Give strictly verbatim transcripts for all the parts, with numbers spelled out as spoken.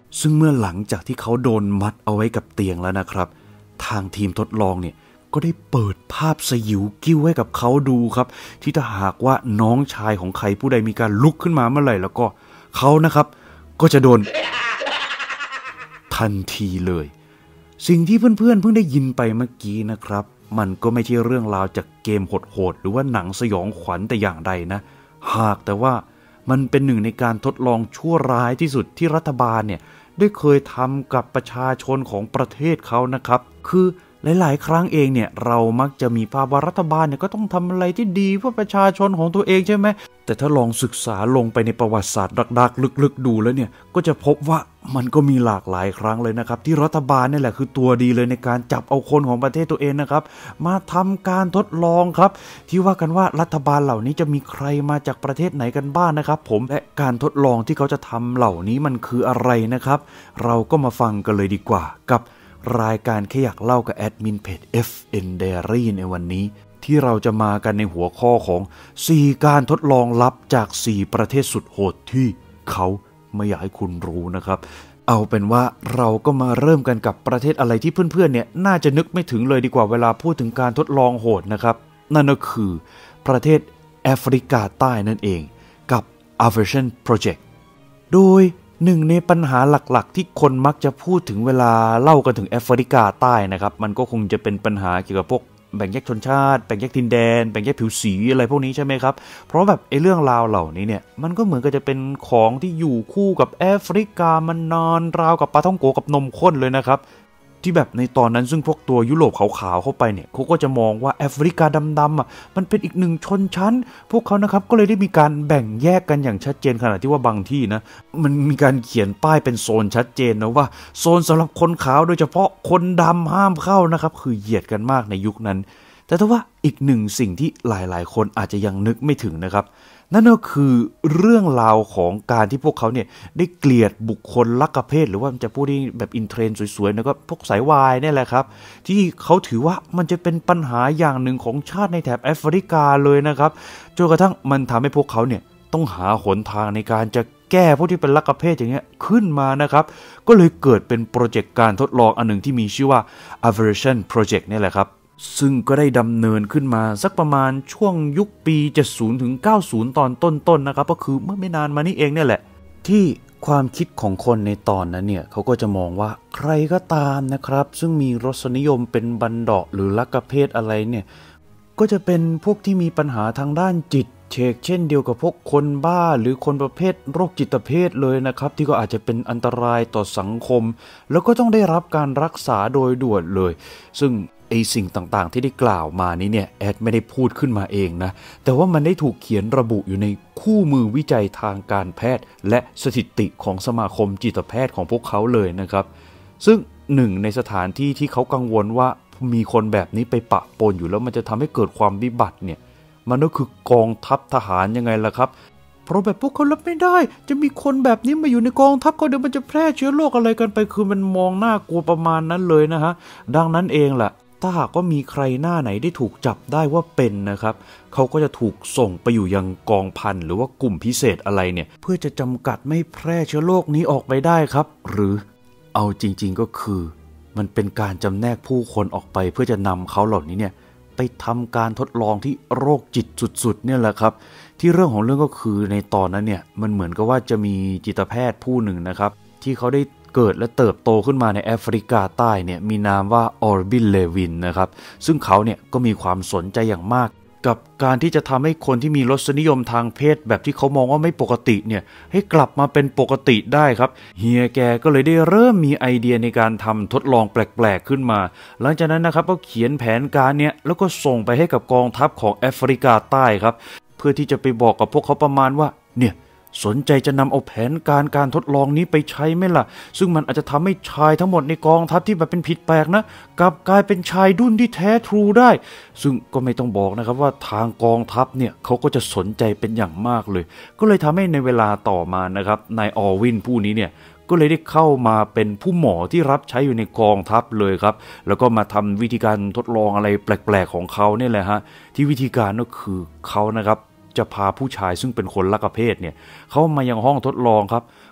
ซึ่งเมื่อหลังจากที่เขาโดนมัดเอาไว้กับเตียงแล้วนะครับทางทีมทดลองเนี่ยก็ได้เปิดภาพสยิวกิ้วให้กับเขาดูครับที่ถ้าหากว่าน้องชายของใครผู้ใดมีการลุกขึ้นมาเมื่อไหร่แล้วก็เขานะครับก็จะโดนทันทีเลยสิ่งที่เพื่อนๆเพิ่งได้ยินไปเมื่อกี้นะครับมันก็ไม่ใช่เรื่องราวจากเกมโหดๆหรือว่าหนังสยองขวัญแต่อย่างใดนะหากแต่ว่ามันเป็นหนึ่งในการทดลองชั่วร้ายที่สุดที่รัฐบาลเนี่ยได้เคยทำกับประชาชนของประเทศเขานะครับคือหลายๆครั้งเองเนี่ยเรามักจะมีภาพว่ารัฐบาลเนี่ยก็ต้องทำอะไรที่ดีเพื่อประชาชนของตัวเองใช่ไหมแต่ถ้าลองศึกษาลงไปในประวัติศาสตร์ดักๆลึกๆดูแล้วเนี่ยก็จะพบว่ามันก็มีหลากหลายครั้งเลยนะครับที่รัฐบาลนี่แหละคือตัวดีเลยในการจับเอาคนของประเทศตัวเองนะครับมาทำการทดลองครับที่ว่ากันว่ารัฐบาลเหล่านี้จะมีใครมาจากประเทศไหนกันบ้าง นะครับผมและการทดลองที่เขาจะทำเหล่านี้มันคืออะไรนะครับเราก็มาฟังกันเลยดีกว่ากับรายการแค่อยากเล่ากับแอดมินเพจ เอฟ เอ็น Diary ในวันนี้ที่เราจะมากันในหัวข้อของสี่การทดลองลับจากสี่ประเทศสุดโหดที่เขาไม่อยากให้คุณรู้นะครับเอาเป็นว่าเราก็มาเริ่มกันกับประเทศอะไรที่เพื่อนๆเนี่ยน่าจะนึกไม่ถึงเลยดีกว่าเวลาพูดถึงการทดลองโหดนะครับนั่นก็คือประเทศแอฟริกาใต้นั่นเองกับ Aversion Project โดยหนึ่งในปัญหาหลักๆที่คนมักจะพูดถึงเวลาเล่ากันถึงแอฟริกาใต้นะครับมันก็คงจะเป็นปัญหาเกี่ยวกับพวกแบ่งแยกชนชาติแบ่งแยกดินแดนแบ่งแยกผิวสีอะไรพวกนี้ใช่ไหมครับเพราะแบบไอ้เรื่องราวเหล่านี้เนี่ยมันก็เหมือนกับจะเป็นของที่อยู่คู่กับแอฟริกามานานราวกับปลาท่องโกกับนมข้นเลยนะครับที่แบบในตอนนั้นซึ่งพวกตัวยุโรปขาวๆเข้าไปเนี่ยเขาก็จะมองว่าแอฟริกาดำๆอ่ะมันเป็นอีกหนึ่งชนชั้นพวกเขานะครับก็เลยได้มีการแบ่งแยกกันอย่างชัดเจนขนาดที่ว่าบางที่นะมันมีการเขียนป้ายเป็นโซนชัดเจนนะว่าโซนสำหรับคนขาวโดยเฉพาะคนดำห้ามเข้านะครับคือเหยียดกันมากในยุคนั้นแต่ถ้าว่าอีกหนึ่งสิ่งที่หลายๆคนอาจจะยังนึกไม่ถึงนะครับนั่นก็คือเรื่องราวของการที่พวกเขาเนี่ยได้เกลียดบุคคลลักเพศหรือว่าจะพูดได้แบบอินเทรนด์สวยๆนะก็พวกสายวายนี่แหละครับที่เขาถือว่ามันจะเป็นปัญหาอย่างหนึ่งของชาติในแถบแอฟริกาเลยนะครับจนกระทั่งมันทำให้พวกเขาเนี่ยต้องหาหนทางในการจะแก้พวกที่เป็นลักเพศอย่างเงี้ยขึ้นมานะครับก็เลยเกิดเป็นโปรเจกต์การทดลองอันหนึ่งที่มีชื่อว่า Aversion Project นี่แหละครับซึ่งก็ได้ดำเนินขึ้นมาสักประมาณช่วงยุคปีเจ็ดสิบถึงเก้าสิบตอนต้นๆ น, นะครับก็คือเมื่อไม่นานมานี้เองเนี่ยแหละที่ความคิดของคนในตอนนั้นเนี่ยเขาก็จะมองว่าใครก็ตามนะครับซึ่งมีรสนิยมเป็นบัณฑะหรือลักเพศอะไรเนี่ยก็จะเป็นพวกที่มีปัญหาทางด้านจิตเชกเช่นเดียวกับพวกคนบ้าหรือคนประเภทโรคจิตเภทเลยนะครับที่ก็อาจจะเป็นอันตรายต่อสังคมแล้วก็ต้องได้รับการรักษาโดยด่วนเลยซึ่งไอสิ่งต่างๆที่ได้กล่าวมานี้เนี่ยแอดไม่ได้พูดขึ้นมาเองนะแต่ว่ามันได้ถูกเขียนระบุอยู่ในคู่มือวิจัยทางการแพทย์และสถิติของสมาคมจิตแพทย์ของพวกเขาเลยนะครับซึ่งหนึ่งในสถานที่ที่เขากังวลว่ามีคนแบบนี้ไปปะปนอยู่แล้วมันจะทำให้เกิดความวิบัติเนี่ยมันก็คือกองทัพทหารยังไงล่ะครับเพราะแบบพวกเขารับไม่ได้จะมีคนแบบนี้มาอยู่ในกองทัพก็เดี๋ยวมันจะแพร่เชื้อโรคอะไรกันไปคือมันมองน่ากลัวประมาณนั้นเลยนะฮะดังนั้นเองแหละถ้าหากว่ามีใครหน้าไหนได้ถูกจับได้ว่าเป็นนะครับเขาก็จะถูกส่งไปอยู่ยังกองพันหรือว่ากลุ่มพิเศษอะไรเนี่ยเพื่อจะจำกัดไม่แพร่เชื้อโรคนี้ออกไปได้ครับหรือเอาจริงๆก็คือมันเป็นการจำแนกผู้คนออกไปเพื่อจะนำเขาเหล่านี้เนี่ยไปทำการทดลองที่โรคจิตสุดๆเนี่ยแหละครับที่เรื่องของเรื่องก็คือในตอนนั้นเนี่ยมันเหมือนกับว่าจะมีจิตแพทย์ผู้หนึ่งนะครับที่เขาได้เกิดและเติบโตขึ้นมาในแอฟริกาใต้เนี่ยมีนามว่าออร์บินเลวินนะครับซึ่งเขาเนี่ยก็มีความสนใจอย่างมากกับการที่จะทำให้คนที่มีรสนิยมทางเพศแบบที่เขามองว่าไม่ปกติเนี่ยให้กลับมาเป็นปกติได้ครับเฮียแกก็เลยได้เริ่มมีไอเดียในการทำทดลองแปลกๆขึ้นมาหลังจากนั้นนะครับก็เขียนแผนการเนี่ยแล้วก็ส่งไปให้กับกองทัพของแอฟริกาใต้ครับเพื่อที่จะไปบอกกับพวกเขาประมาณว่าเนี่ยสนใจจะนำเอาแผนการการทดลองนี้ไปใช้ไหมล่ะซึ่งมันอาจจะทำให้ชายทั้งหมดในกองทัพที่แบบเป็นผิดแปลกนะกลับกลายเป็นชายดุ้นที่แท้ทรูได้ซึ่งก็ไม่ต้องบอกนะครับว่าทางกองทัพเนี่ยเขาก็จะสนใจเป็นอย่างมากเลยก็เลยทำให้ในเวลาต่อมานะครับนายออวินผู้นี้เนี่ยก็เลยได้เข้ามาเป็นผู้หมอที่รับใช้อยู่ในกองทัพเลยครับแล้วก็มาทำวิธีการทดลองอะไรแปลกๆของเขาเนี่ยแหละฮะที่วิธีการก็คือเขานะครับจะพาผู้ชายซึ่งเป็นคนลักเพศเนี่ยเขามายังห้องทดลองครับ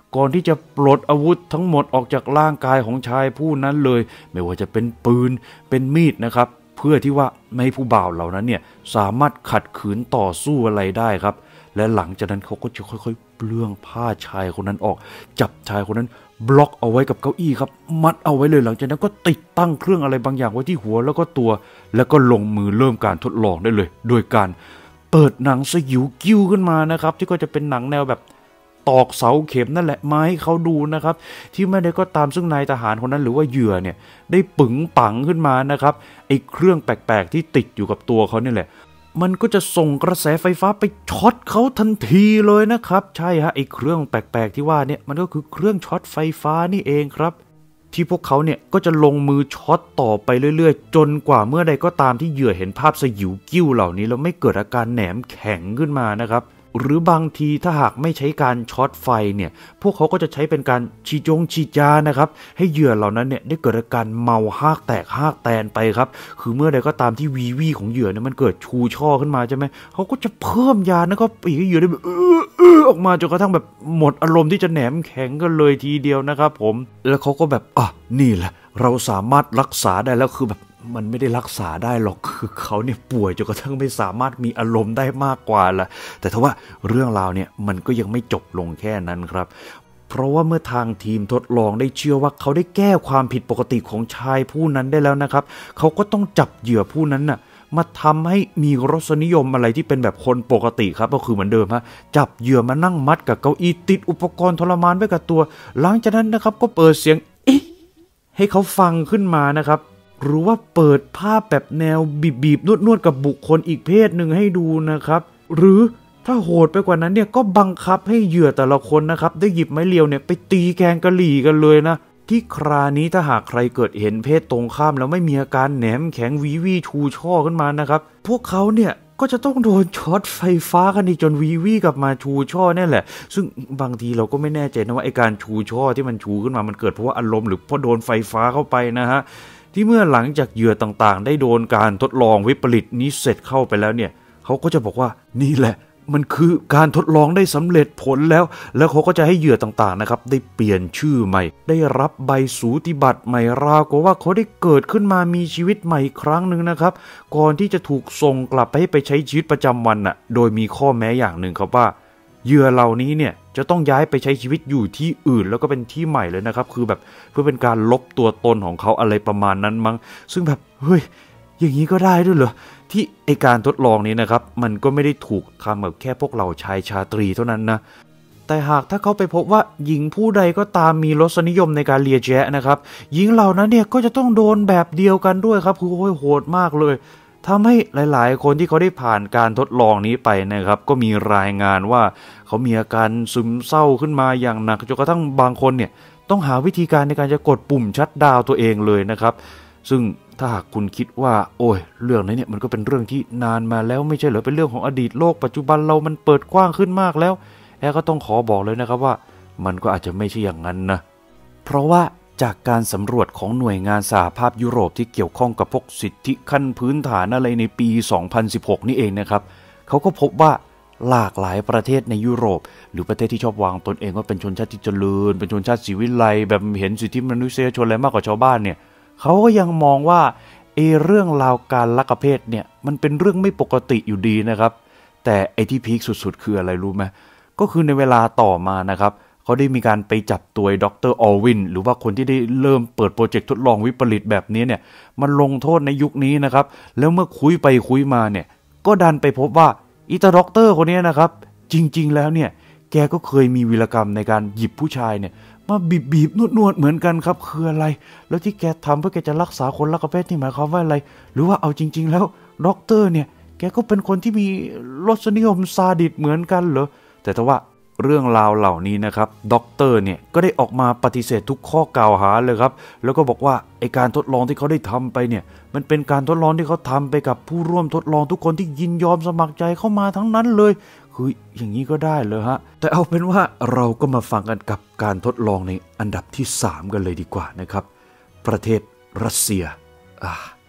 ก่อนที่จะปลดอาวุธทั้งหมดออกจากร่างกายของชายผู้นั้นเลยไม่ว่าจะเป็นปืนเป็นมีดนะครับเพื่อที่ว่าไม่ให้ผู้บ่าวเหล่านั้นเนี่ยสามารถขัดขืนต่อสู้อะไรได้ครับและหลังจากนั้นเขาก็จะค่อยๆเปลื้องผ้าชายคนนั้นออกจับชายคนนั้นบล็อกเอาไว้กับเก้าอี้ครับมัดเอาไว้เลยหลังจากนั้นก็ติดตั้งเครื่องอะไรบางอย่างไว้ที่หัวแล้วก็ตัวแล้วก็ลงมือเริ่มการทดลองได้เลยโดยการเปิดหนังสยิวกิ้วขึ้นมานะครับที่ก็จะเป็นหนังแนวแบบตอกเสาเข็มนั่นแหละมาให้เขาดูนะครับที่ไม่ได้ก็ตามซึ่งนายทหารคนนั้นหรือว่าเหยื่อเนี่ยได้ปึ๋งปังขึ้นมานะครับไอ้เครื่องแปลกๆที่ติดอยู่กับตัวเขานี่แหละมันก็จะส่งกระแสไฟฟ้าไปช็อตเขาทันทีเลยนะครับใช่ฮะไอ้เครื่องแปลกๆที่ว่าเนี่ยมันก็คือเครื่องช็อตไฟฟ้านี่เองครับที่พวกเขาเนี่ยก็จะลงมือช็อตต่อไปเรื่อยๆจนกว่าเมื่อใดก็ตามที่เหยื่อเห็นภาพสยิวกิ้วเหล่านี้แล้วไม่เกิดอาการแหนมแข็งขึ้นมานะครับหรือบางทีถ้าหากไม่ใช้การช็อตไฟเนี่ยพวกเขาก็จะใช้เป็นการฉีดจงฉีดยานะครับให้เหยื่อเหล่านั้นเนี่ยได้เกิดอาการเมาหากแตกหากแตนไปครับคือเมื่อใดก็ตามที่วีวีของเหยื่อเนี่ยมันเกิดชูช่อขึ้นมาใช่ไหมเขาก็จะเพิ่มยาแล้วก็ปีกให้เหยื่อได้แบบเออเออออกมาจนกระทั่งแบบหมดอารมณ์ที่จะแหนมแข็งกันเลยทีเดียวนะครับผมแล้วเขาก็แบบอ่ะนี่แหละเราสามารถรักษาได้แล้วคือแบบมันไม่ได้รักษาได้หรอกคือเขาเนี่ยป่วยจนกระทั่งไม่สามารถมีอารมณ์ได้มากกว่าละแต่ถ้าว่าเรื่องราวเนี่ยมันก็ยังไม่จบลงแค่นั้นครับเพราะว่าเมื่อทางทีมทดลองได้เชื่อว่าเขาได้แก้ความผิดปกติของชายผู้นั้นได้แล้วนะครับเขาก็ต้องจับเหยื่อผู้นั้นน่ะมาทำให้มีรสนิยมอะไรที่เป็นแบบคนปกติครับก็คือเหมือนเดิมฮะจับเหยื่อมานั่งมัดกับเก้าอี้ติดอุปกรณ์ทรมานไว้กับตัวหลังจากนั้นนะครับก็เปิดเสียงเอ๊ะให้เขาฟังขึ้นมานะครับหรือว่าเปิดภาพแบบแนวบีบๆนวดๆกับบุคคลอีกเพศหนึ่งให้ดูนะครับหรือถ้าโหดไปกว่านั้นเนี่ยก็บังคับให้เหยื่อแต่ละคนนะครับได้หยิบไม้เรียวเนี่ยไปตีแกงกะหรี่กันเลยนะที่ครานี้ถ้าหากใครเกิดเห็นเพศตรงข้ามแล้วไม่มีอาการแหนมแข็งวีวีชูช่อขึ้นมานะครับพวกเขาเนี่ยก็จะต้องโดนช็อตไฟฟ้ากันอีกจนวีวีกลับมาชูช่อนี่แหละซึ่งบางทีเราก็ไม่แน่ใจนะว่าไอการชูช่อที่มันชูขึ้นมามันเกิดเพราะว่าอารมณ์หรือเพราะโดนไฟฟ้าเข้าไปนะฮะที่เมื่อหลังจากเหยื่อต่างๆได้โดนการทดลองวิปริตนี้เสร็จเข้าไปแล้วเนี่ยเขาก็จะบอกว่านี่แหละมันคือการทดลองได้สำเร็จผลแล้วแล้วเขาก็จะให้เหยื่อต่างๆนะครับได้เปลี่ยนชื่อใหม่ได้รับใบสูติบัตรใหม่ราวกับว่าเขาได้เกิดขึ้นมามีชีวิตใหม่ครั้งหนึ่งนะครับก่อนที่จะถูกส่งกลับไปให้ไปใช้ชีวิตประจำวันน่ะโดยมีข้อแม้อย่างหนึ่งครับว่าเหยื่อเหล่านี้เนี่ยจะต้องย้ายไปใช้ชีวิตอยู่ที่อื่นแล้วก็เป็นที่ใหม่เลยนะครับคือแบบเพื่อเป็นการลบตัวตนของเขาอะไรประมาณนั้นมั้งซึ่งแบบเฮ้ยอย่างนี้ก็ได้ด้วยเหรอที่ไอการทดลองนี้นะครับมันก็ไม่ได้ถูกทำแบบแค่พวกเราชายชาตรีเท่านั้นนะแต่หากถ้าเขาไปพบว่าหญิงผู้ใดก็ตามมีรสนิยมในการเลียแจ๊ะนะครับหญิงเหล่านั้นเนี่ยก็จะต้องโดนแบบเดียวกันด้วยครับคือโอ้ยโหดมากเลยทำให้หลายๆคนที่เขาได้ผ่านการทดลองนี้ไปนะครับก็มีรายงานว่าเขามีอาการซึมเศร้าขึ้นมาอย่างหนักจนกระทั่งบางคนเนี่ยต้องหาวิธีการในการจะกดปุ่มชัตดาวน์ตัวเองเลยนะครับซึ่งถ้าหากคุณคิดว่าโอ้ยเรื่องนี้เนี่ยมันก็เป็นเรื่องที่นานมาแล้วไม่ใช่เหรอเป็นเรื่องของอดีตโลกปัจจุบันเรามันเปิดกว้างขึ้นมากแล้วแอร์ก็ต้องขอบอกเลยนะครับว่ามันก็อาจจะไม่ใช่อย่างนั้นนะเพราะว่าจากการสำรวจของหน่วยงานสหภาพยุโรปที่เกี่ยวข้องกับพวกสิทธิขั้นพื้นฐานอะไรในปีสองพันสิบหกนี่เองนะครับเขาก็พบว่าหลากหลายประเทศในยุโรปหรือประเทศที่ชอบวางตนเองว่าเป็นชนชาติที่เจริญเป็นชนชาติศรีวิไลแบบเห็นสิทธิมนุษยชนอะไรมากกว่าชาวบ้านเนี่ยเขาก็ยังมองว่าเอเรื่องราวการลักเพศเนี่ยมันเป็นเรื่องไม่ปกติอยู่ดีนะครับแต่ไอที่พีคสุดๆคืออะไรรู้ไหมก็คือในเวลาต่อมานะครับเขาได้มีการไปจับตัวดร.ออลวินหรือว่าคนที่ได้เริ่มเปิดโปรเจกต์ทดลองวิปริตแบบนี้เนี่ยมันลงโทษในยุคนี้นะครับแล้วเมื่อคุยไปคุยมาเนี่ยก็ดันไปพบว่าอีตาด็อกเตอร์คนนี้นะครับจริงๆแล้วเนี่ยแกก็เคยมีวีรกรรมในการหยิบผู้ชายเนี่ยมาบีบบีบนวดนวดเหมือนกันครับคืออะไรแล้วที่แกทำเพื่อแกจะรักษาคนลักเพศนี่หมายความว่าอะไรหรือว่าเอาจริงๆแล้วด็อกเตอร์เนี่ยแกก็เป็นคนที่มีรสนิยมซาดิสเหมือนกันเหรอแต่ถ้าว่าเรื่องราวเหล่านี้นะครับด็อกเตอร์เนี่ยก็ได้ออกมาปฏิเสธทุกข้อกล่าวหาเลยครับแล้วก็บอกว่าไอการทดลองที่เขาได้ทำไปเนี่ยมันเป็นการทดลองที่เขาทำไปกับผู้ร่วมทดลองทุกคนที่ยินยอมสมัครใจเข้ามาทั้งนั้นเลยคืออย่างนี้ก็ได้เลยฮะแต่เอาเป็นว่าเราก็มาฟังกันกับการทดลองในอันดับที่สามกันเลยดีกว่านะครับประเทศรัสเซียอ่า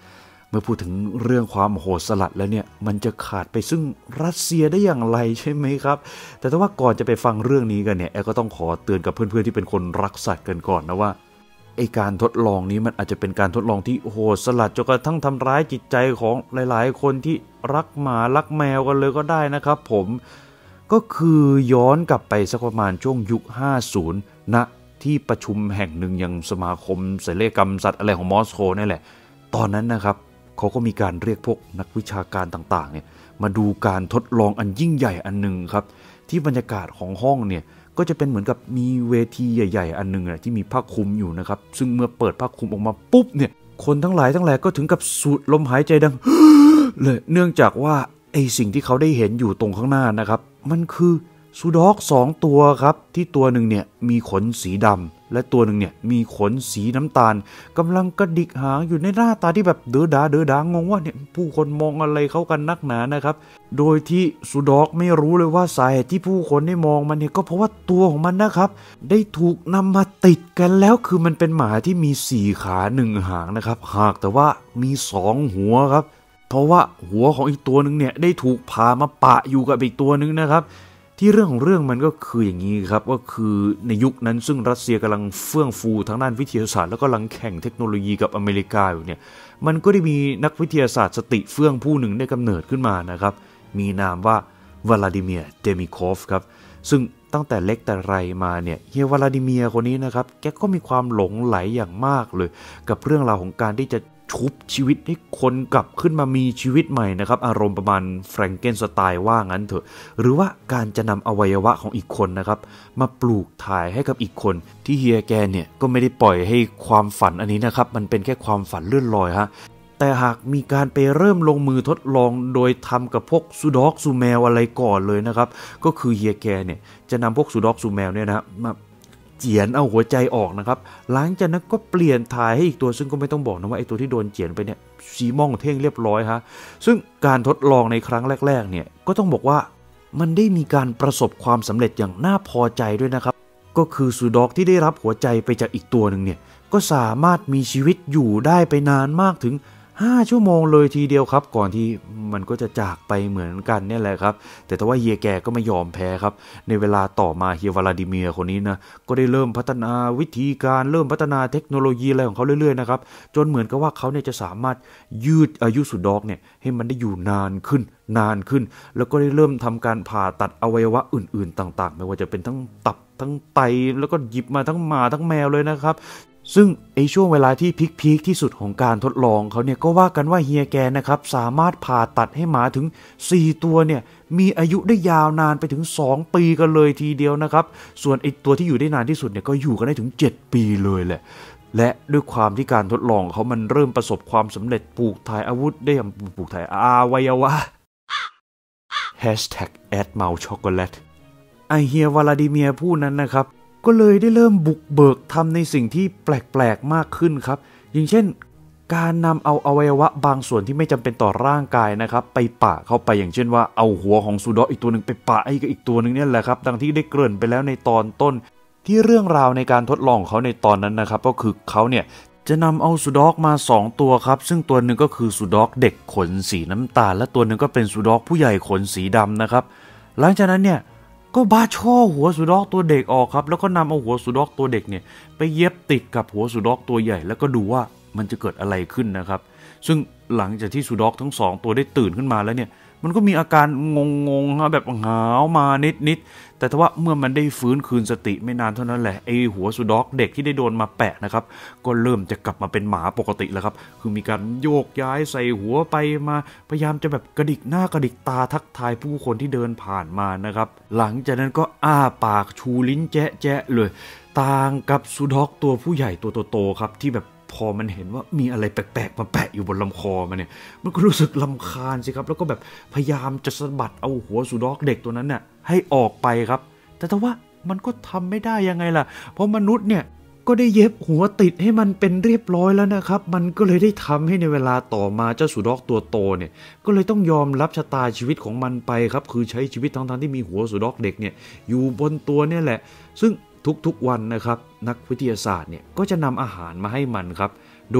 เมื่อพูดถึงเรื่องความโหดสลัดแล้วเนี่ยมันจะขาดไปซึ่งรัสเซียได้อย่างไรใช่ไหมครับแต่ถ้าว่าก่อนจะไปฟังเรื่องนี้กันเนี่ยแอร์ก็ต้องขอเตือนกับเพื่อนๆที่เป็นคนรักสัตว์กันก่อนนะว่าไอการทดลองนี้มันอาจจะเป็นการทดลองที่โหดสลัดจนกระทั่งทำร้ายจิตใจของหลายๆคนที่รักหมารักแมวกันเลยก็ได้นะครับผมก็คือย้อนกลับไปสักประมาณช่วงยุคห้าสิบณที่ประชุมแห่งหนึ่งยังสมาคมศัลยกรรมสัตว์อะไรของมอสโกนี่แหละตอนนั้นนะครับเขาก็มีการเรียกพวกนักวิชาการต่างๆเนี่ยมาดูการทดลองอันยิ่งใหญ่อันหนึ่งครับที่บรรยากาศของห้องเนี่ยก็จะเป็นเหมือนกับมีเวทีใหญ่ๆอันหนึ่งนะที่มีผ้าคลุมอยู่นะครับซึ่งเมื่อเปิดผ้าคลุมออกมาปุ๊บเนี่ยคนทั้งหลายทั้งแหล่ก็ถึงกับสูดลมหายใจดัง เลยเนื่องจากว่าไอสิ่งที่เขาได้เห็นอยู่ตรงข้างหน้านะครับมันคือซูด็อกสองตัวครับที่ตัวหนึ่งเนี่ยมีขนสีดำและตัวหนึ่งเนี่ยมีขนสีน้ำตาลกำลังกระดิกหางอยู่ในหน้าตาที่แบบเดือดาเดือดางงว่าเนี่ยผู้คนมองอะไรเขากันนักหนานะครับโดยที่ซูด็อกไม่รู้เลยว่าสาเหตุที่ผู้คนได้มองมันเนี่ยก็เพราะว่าตัวของมันนะครับได้ถูกนำมาติดกันแล้วคือมันเป็นหมาที่มีสี่ขาหนึ่งหางนะครับหากแต่ว่ามีสองหัวครับเพราะว่าหัวของอีกตัวหนึ่งเนี่ยได้ถูกพามาปะอยู่กับอีกตัวหนึ่งนะครับที่เรื่องของเรื่องมันก็คืออย่างนี้ครับก็คือในยุคนั้นซึ่งรัสเซียกำลังเฟื่องฟูทางด้านวิทยาศาสตร์แล้วก็กำลังแข่งเทคโนโลยีกับอเมริกาอยู่เนี่ยมันก็ได้มีนักวิทยาศาสตร์สติเฟื่องผู้หนึ่งได้กำเนิดขึ้นมานะครับมีนามว่าวลาดิเมียร์เดมิคอฟครับซึ่งตั้งแต่เล็กแต่ไรมาเนี่ยเฮียวลาดิเมียร์คนนี้นะครับแกก็มีความหลงไหลอย่างมากเลยกับเรื่องราวของการที่จะชุบชีวิตให้คนกลับขึ้นมามีชีวิตใหม่นะครับอารมณ์ประมาณแฟรงเกนสไตน์ว่างั้นเถอะหรือว่าการจะนำอวัยวะของอีกคนนะครับมาปลูกถ่ายให้กับอีกคนที่เฮียแกเนี่ยก็ไม่ได้ปล่อยให้ความฝันอันนี้นะครับมันเป็นแค่ความฝันเลื่อนลอยฮะแต่หากมีการไปเริ่มลงมือทดลองโดยทำกับพวกซูด็อกซูแมวอะไรก่อนเลยนะครับก็คือเฮียแกเนี่ยจะนำพวกซูด็อกซูแมวเนี่ยนะมาเจียนเอาหัวใจออกนะครับหลังจากนั้นก็เปลี่ยนถ่ายให้อีกตัวซึ่งก็ไม่ต้องบอกนะว่าไอ้ตัวที่โดนเจียนไปเนี่ยสีม่องเท่งเรียบร้อยฮะซึ่งการทดลองในครั้งแรกๆเนี่ยก็ต้องบอกว่ามันได้มีการประสบความสำเร็จอย่างน่าพอใจด้วยนะครับก็คือซูด็อกที่ได้รับหัวใจไปจากอีกตัวหนึ่งเนี่ยก็สามารถมีชีวิตอยู่ได้ไปนานมากถึงห้าชั่วโมงเลยทีเดียวครับก่อนที่มันก็จะจากไปเหมือนกันเนี่ยแหละครับแต่แต่ว่าเฮียแกก็ไม่ยอมแพ้ครับในเวลาต่อมาเฮียวลาดิเมียร์คนนี้นะก็ได้เริ่มพัฒนาวิธีการเริ่มพัฒนาเทคโนโลยีอะไรของเขาเรื่อยๆนะครับจนเหมือนกับว่าเขาเนี่ยจะสามารถยืดอายุซูด็อกเนี่ยให้มันได้อยู่นานขึ้นนานขึ้นแล้วก็ได้เริ่มทำการผ่าตัดอวัยวะอื่นๆต่างๆไม่ว่าจะเป็นทั้งตับทั้งไตแล้วก็หยิบมาทั้งหมาทั้งแมวเลยนะครับซึ่งไอช่วงเวลาที่พีคๆที่สุดของการทดลองเขาเนี่ยก็ว่ากันว่าเฮียแกนะครับสามารถผ่าตัดให้หมาถึงสี่ตัวเนี่ยมีอายุได้ยาวนานไปถึงสองปีกันเลยทีเดียวนะครับส่วนไอตัวที่อยู่ได้นานที่สุดเนี่ยก็อยู่กันได้ถึงเจ็ดปีเลยแหละและด้วยความที่การทดลองเขามันเริ่มประสบความสำเร็จปลูกถ่ายอาวุธได้อย่างปลูกถ่ายอวัยวะ แฮชแท็ก แอด เมาส์ ช็อกโกแลต ไอเฮียวลาดิเมียร์ผู้นั้นนะครับก็เลยได้เริ่มบุกเบิกทำในสิ่งที่แปลกๆมากขึ้นครับอย่างเช่นการนำเอาอวัยวะบางส่วนที่ไม่จำเป็นต่อร่างกายนะครับไปปะเข้าไปอย่างเช่นว่าเอาหัวของซูด็อกอีกตัวหนึ่งไปปะไอ้กับอีกตัวหนึ่งเนี่ยแหละครับดังที่ได้เกริ่นไปแล้วในตอนต้นที่เรื่องราวในการทดลองของเขาในตอนนั้นนะครับก็คือเขาเนี่ยจะนำเอาซูด็อกมาสองตัวครับซึ่งตัวหนึ่งก็คือซูด็อกเด็กขนสีน้ำตาลและตัวหนึ่งก็เป็นซูด็อกผู้ใหญ่ขนสีดำนะครับหลังจากนั้นเนี่ยก็บ้าช่อหัวซูด็อกตัวเด็กออกครับแล้วก็นำเอาหัวซูด็อกตัวเด็กเนี่ยไปเย็บติดกับหัวซูด็อกตัวใหญ่แล้วก็ดูว่ามันจะเกิดอะไรขึ้นนะครับซึ่งหลังจากที่ซูด็อกทั้งสองตัวได้ตื่นขึ้นมาแล้วเนี่ยมันก็มีอาการงงๆแบบหาวมานิดๆแต่ถ้าว่าเมื่อมันได้ฟื้นคืนสติไม่นานเท่านั้นแหละไอหัวซูด็อกเด็กที่ได้โดนมาแปะนะครับก็เริ่มจะกลับมาเป็นหมาปกติแล้วครับคือมีการโยกย้ายใส่หัวไปมาพยายามจะแบบกระดิกหน้ากระดิกตาทักทายผู้คนที่เดินผ่านมานะครับหลังจากนั้นก็อ้าปากชูลิ้นแจ๊ะๆเลยต่างกับซูด็อกตัวผู้ใหญ่ตัวโตๆครับที่แบบพอมันเห็นว่ามีอะไรแปลกๆมาแปะอยู่บนลำคอมันเนี่ยมันก็รู้สึกรำคาญสิครับแล้วก็แบบพยายามจะสะบัดเอาหัวซูด็อกเด็กตัวนั้นเนี่ยให้ออกไปครับแต่ถ้าว่ามันก็ทำไม่ได้ยังไงล่ะเพราะมนุษย์เนี่ยก็ได้เย็บหัวติดให้มันเป็นเรียบร้อยแล้วนะครับมันก็เลยได้ทำให้ในเวลาต่อมาเจ้าซูด็อกตัวโตเนี่ยก็เลยต้องยอมรับชะตาชีวิตของมันไปครับคือใช้ชีวิตทั้งๆที่มีหัวซูด็อกเด็กเนี่ยอยู่บนตัวเนี่ยแหละซึ่งทุกๆวันนะครับนักวิทยาศาสตร์เนี่ยก็จะนำอาหารมาให้มันครับโดย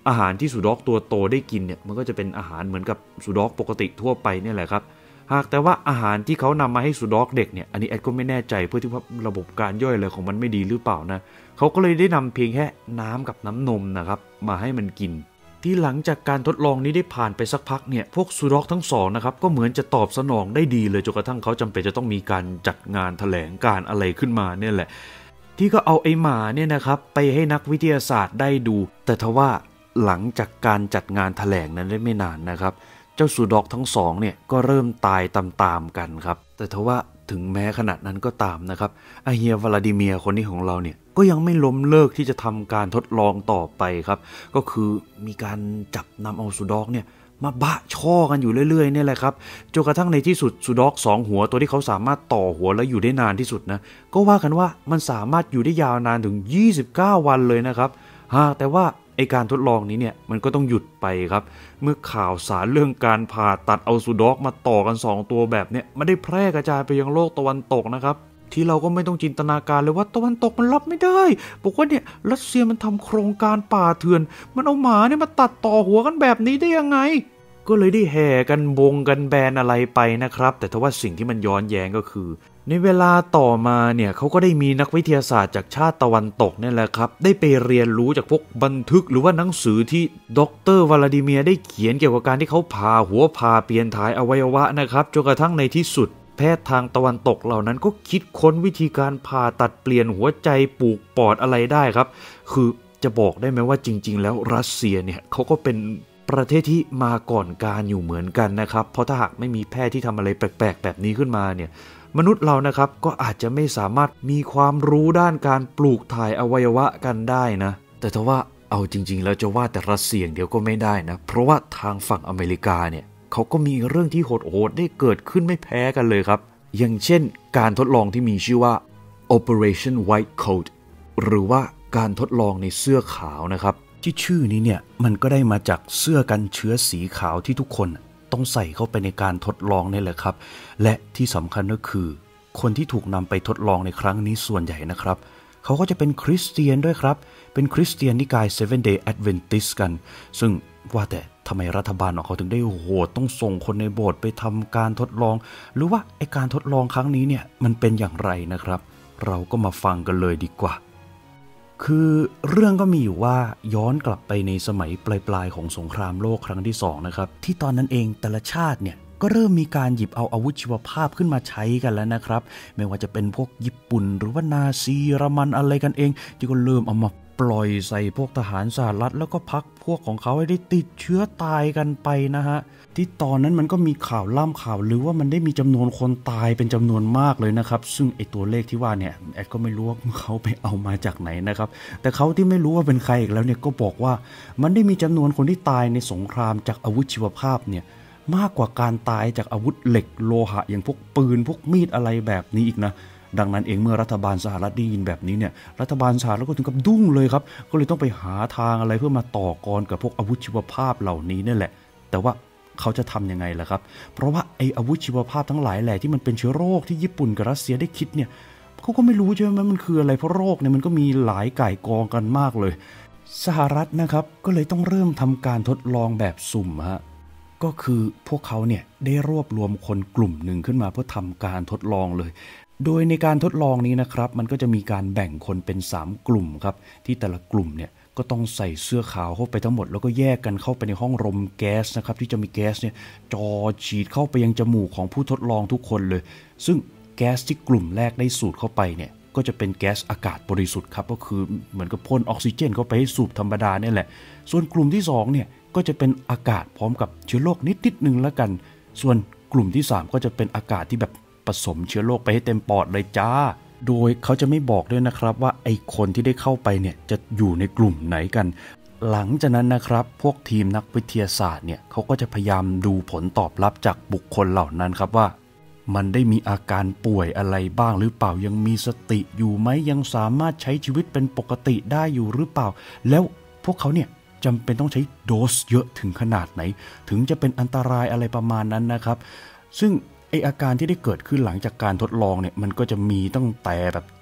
อาหารที่สุด็อกตัวโตได้กินเนี่ยมันก็จะเป็นอาหารเหมือนกับสุด็อกปกติทั่วไปเนี่ยแหละครับหากแต่ว่าอาหารที่เขานำมาให้สุด็อกเด็กเนี่ยอันนี้แอดก็ไม่แน่ใจเพื่อที่ว่าระบบการย่อยอะไรของมันไม่ดีหรือเปล่านะเขาก็เลยได้นำเพียงแค่น้ำกับน้ำนมนะครับมาให้มันกินที่หลังจากการทดลองนี้ได้ผ่านไปสักพักเนี่ยพวกสุด็อกทั้งสองนะครับก็เหมือนจะตอบสนองได้ดีเลยจนกระทั่งเขาจำเป็นจะต้องมีการจัดงานแถลงการอะไรขึ้นมาเนี่ยแหละที่ก็เอาไอ้หมาเนี่ยนะครับไปให้นักวิทยาศาสตร์ได้ดูแต่ทว่าหลังจากการจัดงานแถลงนั้นได้ไม่นานนะครับเจ้าสุด็อกทั้งสองเนี่ยก็เริ่มตายตามๆกันครับแต่ทว่าถึงแม้ขนาดนั้นก็ตามนะครับอาเฮียวลาดิเมียร์คนนี้ของเราเนี่ยก็ยังไม่ล้มเลิกที่จะทำการทดลองต่อไปครับก็คือมีการจับนำเอาสุด็อกเนี่ยมาบะช่อกันอยู่เรื่อยๆเนี่ยแหละครับจนกระทั่งในที่สุดสุด็อกสองหัวตัวที่เขาสามารถต่อหัวและอยู่ได้นานที่สุดนะก็ว่ากันว่ามันสามารถอยู่ได้ยาวนานถึงยี่สิบเก้าวันเลยนะครับหากแต่ว่าไอการทดลองนี้เนี่ยมันก็ต้องหยุดไปครับเมื่อข่าวสารเรื่องการผ่าตัดเอาสุด็อกมาต่อกันสองตัวแบบเนี้ยมันได้แพร่กระจายไปยังโลกตะวันตกนะครับที่เราก็ไม่ต้องจินตนาการเลยว่าตะวันตกมันรับไม่ได้บอกว่าเนี่ยรัสเซียมันทำโครงการป่าเถื่อนมันเอาหมาเนี่ยมาตัดต่อหัวกันแบบนี้ได้ยังไงก็เลยได้แห่กันบงกันแบนอะไรไปนะครับแต่ทว่าสิ่งที่มันย้อนแย้งก็คือในเวลาต่อมาเนี่ยเขาก็ได้มีนักวิทยาศาสตร์จากชาติตะวันตกนี่แหละครับได้ไปเรียนรู้จากพวกบันทึกหรือว่าหนังสือที่ดร.วลาดิเมียร์ได้เขียนเกี่ยวกับการที่เขาผ่าหัวผ่าเปลี่ยนถ่ายอวัยวะนะครับจนกระทั่งในที่สุดแพทย์ทางตะวันตกเหล่านั้นก็คิดค้นวิธีการผ่าตัดเปลี่ยนหัวใจปลูกปอดอะไรได้ครับคือจะบอกได้ไหมว่าจริงๆแล้วรัสเซียเนี่ยเขาก็เป็นประเทศที่มาก่อนการอยู่เหมือนกันนะครับเพราะถ้าหากไม่มีแพทย์ที่ทำอะไรแปลกๆแบบนี้ขึ้นมาเนี่ยมนุษย์เรานะครับก็อาจจะไม่สามารถมีความรู้ด้านการปลูกถ่ายอวัยวะกันได้นะแต่ถ้าว่าเอาจริงๆแล้วจะว่าแต่รัสเซียเดียวก็ไม่ได้นะเพราะว่าทางฝั่งอเมริกาเนี่ยเขาก็มีเรื่องที่โหดๆได้เกิดขึ้นไม่แพ้กันเลยครับอย่างเช่นการทดลองที่มีชื่อว่า Operation White Coat หรือว่าการทดลองในเสื้อขาวนะครับที่ชื่อนี้เนี่ยมันก็ได้มาจากเสื้อกันเชื้อสีขาวที่ทุกคนต้องใส่เข้าไปในการทดลองนี่แหละครับและที่สำคัญก็คือคนที่ถูกนำไปทดลองในครั้งนี้ส่วนใหญ่นะครับเขาก็จะเป็นคริสเตียนด้วยครับเป็นคริสเตียนนิกาย Seventh Day Adventist กันซึ่งว่าแต่ทำไมรัฐบาลของเขาถึงได้โหดต้องส่งคนในโบสถ์ไปทำการทดลองหรือว่าไอการทดลองครั้งนี้เนี่ยมันเป็นอย่างไรนะครับเราก็มาฟังกันเลยดีกว่าคือเรื่องก็มีอยู่ว่าย้อนกลับไปในสมัยปลายๆของสงครามโลกครั้งที่สองนะครับที่ตอนนั้นเองแต่ละชาติเนี่ยก็เริ่มมีการหยิบเอาอาวุธชีวภาพขึ้นมาใช้กันแล้วนะครับไม่ว่าจะเป็นพวกญี่ปุ่นหรือว่านาซีเยอรมันอะไรกันเองที่ก็เริ่มเอามาปล่อยใส่พวกทหารสหรัฐแล้วก็พรรคพวกของเขาให้ได้ติดเชื้อตายกันไปนะฮะที่ตอนนั้นมันก็มีข่าวล่ำข่าวลือว่ามันได้มีจำนวนคนตายเป็นจำนวนมากเลยนะครับซึ่งไอตัวเลขที่ว่าเนี่ยแอดก็ไม่รู้ว่าเขาไปเอามาจากไหนนะครับแต่เขาที่ไม่รู้ว่าเป็นใครอีกแล้วเนี่ยก็บอกว่ามันได้มีจำนวนคนที่ตายในสงครามจากอาวุธชีวภาพเนี่ยมากกว่าการตายจากอาวุธเหล็กโลหะอย่างพวกปืนพวกมีดอะไรแบบนี้อีกนะดังนั้นเองเมื่อรัฐบาลสหรัฐได้ยินแบบนี้เนี่ยรัฐบาลสหรัฐก็ถึงกับดุ้งเลยครับก็เลยต้องไปหาทางอะไรเพื่อมาต่อกรกับพวกอาวุธชีวภาพเหล่านี้นี่แหละแต่ว่าเขาจะทำยังไงล่ะครับเพราะว่าไอ้อาวุธชีวภาพทั้งหลายแหละที่มันเป็นเชื้อโรคที่ญี่ปุ่นกับรัสเซียได้คิดเนี่ยเขาก็ไม่รู้ใช่ไหมมันคืออะไรเพราะโรคเนี่ยมันก็มีหลายก่ายกองกันมากเลยสหรัฐนะครับก็เลยต้องเริ่มทำการทดลองแบบสุ่มฮะก็คือพวกเขาเนี่ยได้รวบรวมคนกลุ่มหนึ่งขึ้นมาเพื่อทำการทดลองเลยโดยในการทดลองนี้นะครับมันก็จะมีการแบ่งคนเป็นสามกลุ่มครับที่แต่ละกลุ่มเนี่ยก็ต้องใส่เสื้อขาวเข้าไปทั้งหมดแล้วก็แยกกันเข้าไปในห้องลมแก๊สนะครับที่จะมีแก๊สเนี่ยจ่อฉีดเข้าไปยังจมูกของผู้ทดลองทุกคนเลยซึ่งแก๊สที่กลุ่มแรกได้สูดเข้าไปเนี่ยก็จะเป็นแก๊สอากาศบริสุทธิ์ครับก็คือเหมือนกับพ่นออกซิเจนเข้าไปให้สูบธรรมดาเนี่ยแหละส่วนกลุ่มที่สองเนี่ยก็จะเป็นอากาศพร้อมกับเชื้อโรคนิดๆนึงแล้วกันส่วนกลุ่มที่สามก็จะเป็นอากาศที่แบบผสมเชื้อโรคไปให้เต็มปอดเลยจ้าโดยเขาจะไม่บอกด้วยนะครับว่าไอ้คนที่ได้เข้าไปเนี่ยจะอยู่ในกลุ่มไหนกันหลังจากนั้นนะครับพวกทีมนักวิทยาศาสตร์เนี่ยเขาก็จะพยายามดูผลตอบรับจากบุคคลเหล่านั้นครับว่ามันได้มีอาการป่วยอะไรบ้างหรือเปล่ายังมีสติอยู่ไหมยังสามารถใช้ชีวิตเป็นปกติได้อยู่หรือเปล่าแล้วพวกเขาเนี่ยจำเป็นต้องใช้โดสเยอะถึงขนาดไหนถึงจะเป็นอันตรายอะไรประมาณนั้นนะครับซึ่งไออาการที่ได้เกิดขึ้นหลังจากการทดลองเนี่ยมันก็จะมีตั้งแต่แบบต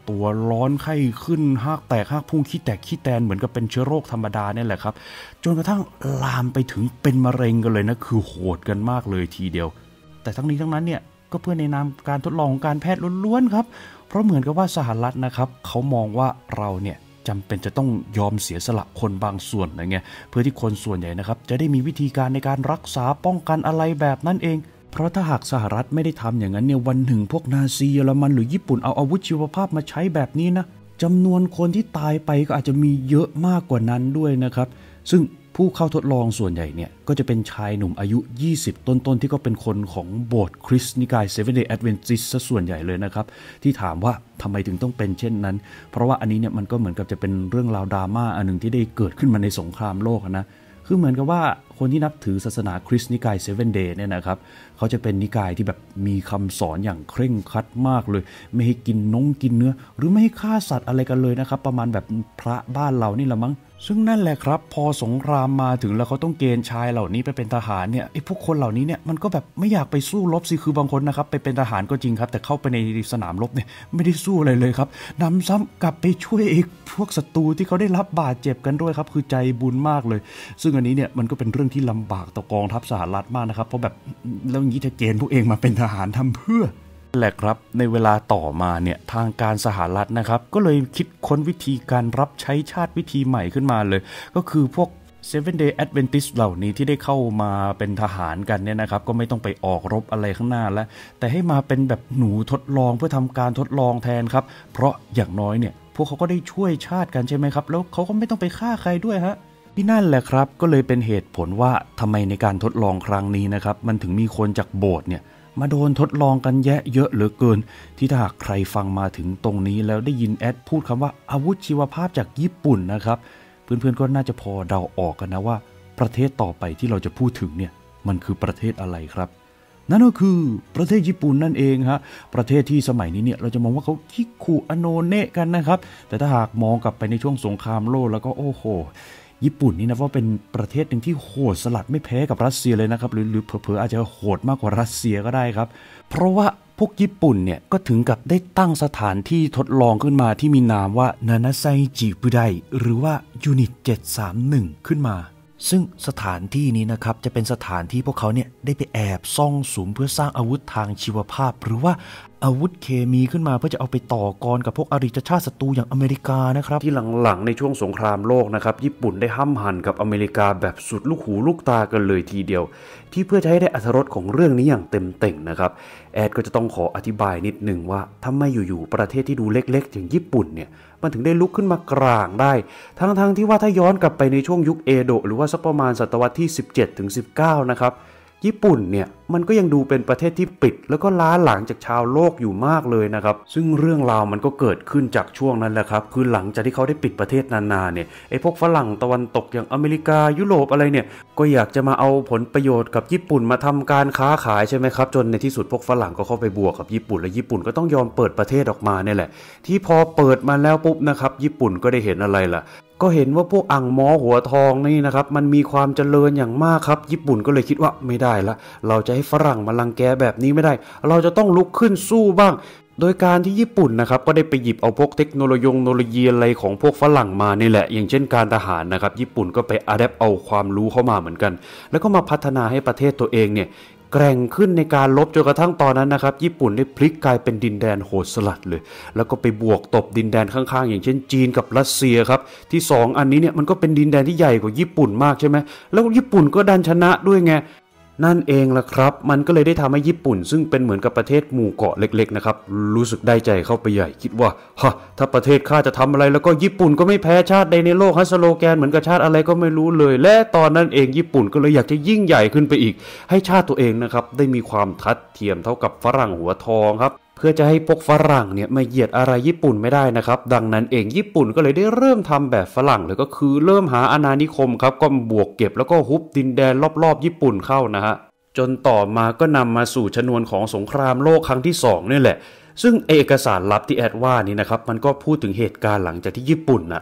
ตัวร้อนไข้ขึ้นหากแตกหากพุ่งขี้แตกขี้แตนเหมือนกับเป็นเชื้อโรคธรรมดาเนี่ยแหละครับจนกระทั่งลามไปถึงเป็นมะเร็งกันเลยนะคือโหดกันมากเลยทีเดียวแต่ทั้งนี้ทั้งนั้นเนี่ยก็เพื่อในนามการทดลองการแพทย์ล้วนๆครับเพราะเหมือนกับว่าสหรัฐนะครับเขามองว่าเราเนี่ยจำเป็นจะต้องยอมเสียสละคนบางส่วนอะไรเงี้ยเพื่อที่คนส่วนใหญ่นะครับจะได้มีวิธีการในการรักษาป้องกันอะไรแบบนั้นเองเพราะถ้าหากสหรัฐไม่ได้ทำอย่างนั้นเนี่ยวันหนึ่งพวกนาซีเยอรมันหรือญี่ปุ่นเอาอาวุธชีวภาพมาใช้แบบนี้นะจำนวนคนที่ตายไปก็อาจจะมีเยอะมากกว่านั้นด้วยนะครับซึ่งผู้เข้าทดลองส่วนใหญ่เนี่ยก็จะเป็นชายหนุ่มอายุยี่สิบต้นๆที่ก็เป็นคนของโบสถ์คริสต์นิกาย Seventh-day Adventist ซะส่วนใหญ่เลยนะครับที่ถามว่าทำไมถึงต้องเป็นเช่นนั้นเพราะว่าอันนี้เนี่ยมันก็เหมือนกับจะเป็นเรื่องราวดราม่าอันหนึ่งที่ได้เกิดขึ้นมาในสงครามโลกนะคือเหมือนกับว่าคนที่นับถือศาสนาคริสต์นิกาย Seven Day เนี่ยนะครับเขาจะเป็นนิกายที่แบบมีคำสอนอย่างเคร่งครัดมากเลยไม่ให้กินนงกินเนื้อหรือไม่ให้ฆ่าสัตว์อะไรกันเลยนะครับประมาณแบบพระบ้านเรานี่แหละมั้งซึ่งนั่นแหละครับพอสงครามมาถึงแล้วเขาต้องเกณฑ์ชายเหล่านี้ไปเป็นทหารเนี่ยไอ้พวกคนเหล่านี้เนี่ยมันก็แบบไม่อยากไปสู้รบสิคือบางคนนะครับไปเป็นทหารก็จริงครับแต่เข้าไปในสนามรบเนี่ยไม่ได้สู้อะไรเลยครับนำซ้ำกลับไปช่วยอีกพวกศัตรูที่เขาได้รับบาดเจ็บกันด้วยครับคือใจบุญมากเลยซึ่งอันนี้เนี่ยมันก็เป็นเรื่องที่ลำบากต่อกองทัพสหรัฐมากนะครับเพราะแบบแล้วอย่างนี้จะเกณฑ์พวกเองมาเป็นทหารทำเพื่อแหละครับในเวลาต่อมาเนี่ยทางการสหรัฐนะครับก็เลยคิดค้นวิธีการรับใช้ชาติวิธีใหม่ขึ้นมาเลยก็คือพวก Seventh-day Adventist เหล่านี้ที่ได้เข้ามาเป็นทหารกันเนี่ยนะครับก็ไม่ต้องไปออกรบอะไรข้างหน้าแล้วแต่ให้มาเป็นแบบหนูทดลองเพื่อทำการทดลองแทนครับเพราะอย่างน้อยเนี่ยพวกเขาก็ได้ช่วยชาติกันใช่ไหมครับแล้วเขาก็ไม่ต้องไปฆ่าใครด้วยฮะที่นั่นแหละครับก็เลยเป็นเหตุผลว่าทำไมในการทดลองครั้งนี้นะครับมันถึงมีคนจากโบสถ์เนี่ยมาโดนทดลองกันแยะเยอะเหลือเกินที่ถ้าหากใครฟังมาถึงตรงนี้แล้วได้ยินแอดพูดคำว่าอาวุธชีวภาพจากญี่ปุ่นนะครับเพื่อนๆก็น่าจะพอเดาออกกันนะว่าประเทศต่อไปที่เราจะพูดถึงเนี่ยมันคือประเทศอะไรครับนั่นก็คือประเทศญี่ปุ่นนั่นเองฮะประเทศที่สมัยนี้เนี่ยเราจะมองว่าเขาคิคุอโนเนะกันนะครับแต่ถ้าหากมองกลับไปในช่วงสงครามโลกแล้วก็โอ้โหญี่ปุ่นนี่นะว่าเป็นประเทศหนึ่งที่โหดสลัดไม่แพ้กับรัสเซียเลยนะครับหรือหรือเผลอๆอาจจะโหดมากกว่ารัสเซียก็ได้ครับเพราะว่าพวกญี่ปุ่นเนี่ยก็ถึงกับได้ตั้งสถานที่ทดลองขึ้นมาที่มีนามว่านานาไซจิบุไดหรือว่ายูนิตเจ็ดสามหนึ่งขึ้นมาซึ่งสถานที่นี้นะครับจะเป็นสถานที่พวกเขาเนี่ยได้ไปแอบซ่องสุมเพื่อสร้างอาวุธทางชีวภาพหรือว่าอาวุธเคมีขึ้นมาเพื่อจะเอาไปต่อกรกับพวกอริชาติศัตรูอย่างอเมริกานะครับที่หลังๆในช่วงสงครามโลกนะครับญี่ปุ่นได้ห้ำหั่นกับอเมริกาแบบสุดลูกหูลูกตากันเลยทีเดียวที่เพื่อจะให้ได้อรรถรสของเรื่องนี้อย่างเต็มเต่งนะครับแอดก็จะต้องขออธิบายนิดนึงว่าทำไมอยู่ๆประเทศที่ดูเล็กๆอย่างญี่ปุ่นเนี่ยมันถึงได้ลุกขึ้นมากลางได้ทั้งๆที่ว่าถ้าย้อนกลับไปในช่วงยุคเอโดะหรือว่าสักประมาณศตวรรษที่สิบเจ็ดถึงสิบเก้านะครับญี่ปุ่นเนี่ยมันก็ยังดูเป็นประเทศที่ปิดแล้วก็ล้าหลังจากชาวโลกอยู่มากเลยนะครับซึ่งเรื่องราวมันก็เกิดขึ้นจากช่วงนั้นแหละครับคือหลังจากที่เขาได้ปิดประเทศนานๆเนี่ยไอ้พวกฝรั่งตะวันตกอย่างอเมริกายุโรปอะไรเนี่ยก็อยากจะมาเอาผลประโยชน์กับญี่ปุ่นมาทำการค้าขายใช่ไหมครับจนในที่สุดพวกฝรั่งก็เข้าไปบวกกับญี่ปุ่นและญี่ปุ่นก็ต้องยอมเปิดประเทศออกมาเนี่ยแหละที่พอเปิดมาแล้วปุ๊บนะครับญี่ปุ่นก็ได้เห็นอะไรล่ะก็เห็นว่าพวกอั่งม้อหัวทองนี่นะครับมันมีความเจริญอย่างมากครับญี่ปุ่นก็เลยคิดว่าไม่ได้ละเราจะให้ฝรั่งมารังแกแบบนี้ไม่ได้เราจะต้องลุกขึ้นสู้บ้างโดยการที่ญี่ปุ่นนะครับก็ได้ไปหยิบเอาพวกเทคโนโลยีโนโลยีอะไรของพวกฝรั่งมานี่แหละอย่างเช่นการทหารนะครับญี่ปุ่นก็ไปอะแดปเอาความรู้เข้ามาเหมือนกันแล้วก็มาพัฒนาให้ประเทศตัวเองเนี่ยแกร่งขึ้นในการลบจนกระทั่งตอนนั้นนะครับญี่ปุ่นได้พลิกกลายเป็นดินแดนโหดสลัดเลยแล้วก็ไปบวกตบดินแดนข้างๆอย่างเช่นจีนกับรัสเซียครับที่สองอันนี้เนี่ยมันก็เป็นดินแดนที่ใหญ่กว่าญี่ปุ่นมากใช่ไหมแล้วญี่ปุ่นก็ดันชนะด้วยไงนั่นเองล่ะครับมันก็เลยได้ทำให้ญี่ปุ่นซึ่งเป็นเหมือนกับประเทศหมู่เกาะเล็กๆนะครับรู้สึกได้ใจเข้าไปใหญ่คิดว่าฮะถ้าประเทศข้าจะทำอะไรแล้วก็ญี่ปุ่นก็ไม่แพ้ชาติใดในโลกฮะสโลแกนเหมือนกับชาติอะไรก็ไม่รู้เลยและตอนนั้นเองญี่ปุ่นก็เลยอยากจะยิ่งใหญ่ขึ้นไปอีกให้ชาติตัวเองนะครับได้มีความทัดเทียมเท่ากับฝรั่งหัวทองครับเพื่อจะให้พวกฝรั่งเนี่ยมาเหยียดอะไรญี่ปุ่นไม่ได้นะครับดังนั้นเองญี่ปุ่นก็เลยได้เริ่มทำแบบฝรั่งเลยก็คือเริ่มหาอาณานิคมครับก็บวกเก็บแล้วก็ฮุบดินแดนรอบๆญี่ปุ่นเข้านะฮะจนต่อมาก็นำมาสู่ชนวนของสงครามโลกครั้งที่สองนี่แหละซึ่งเอกสารลับที่แอดว่านี่นะครับมันก็พูดถึงเหตุการณ์หลังจากที่ญี่ปุ่นน่ะ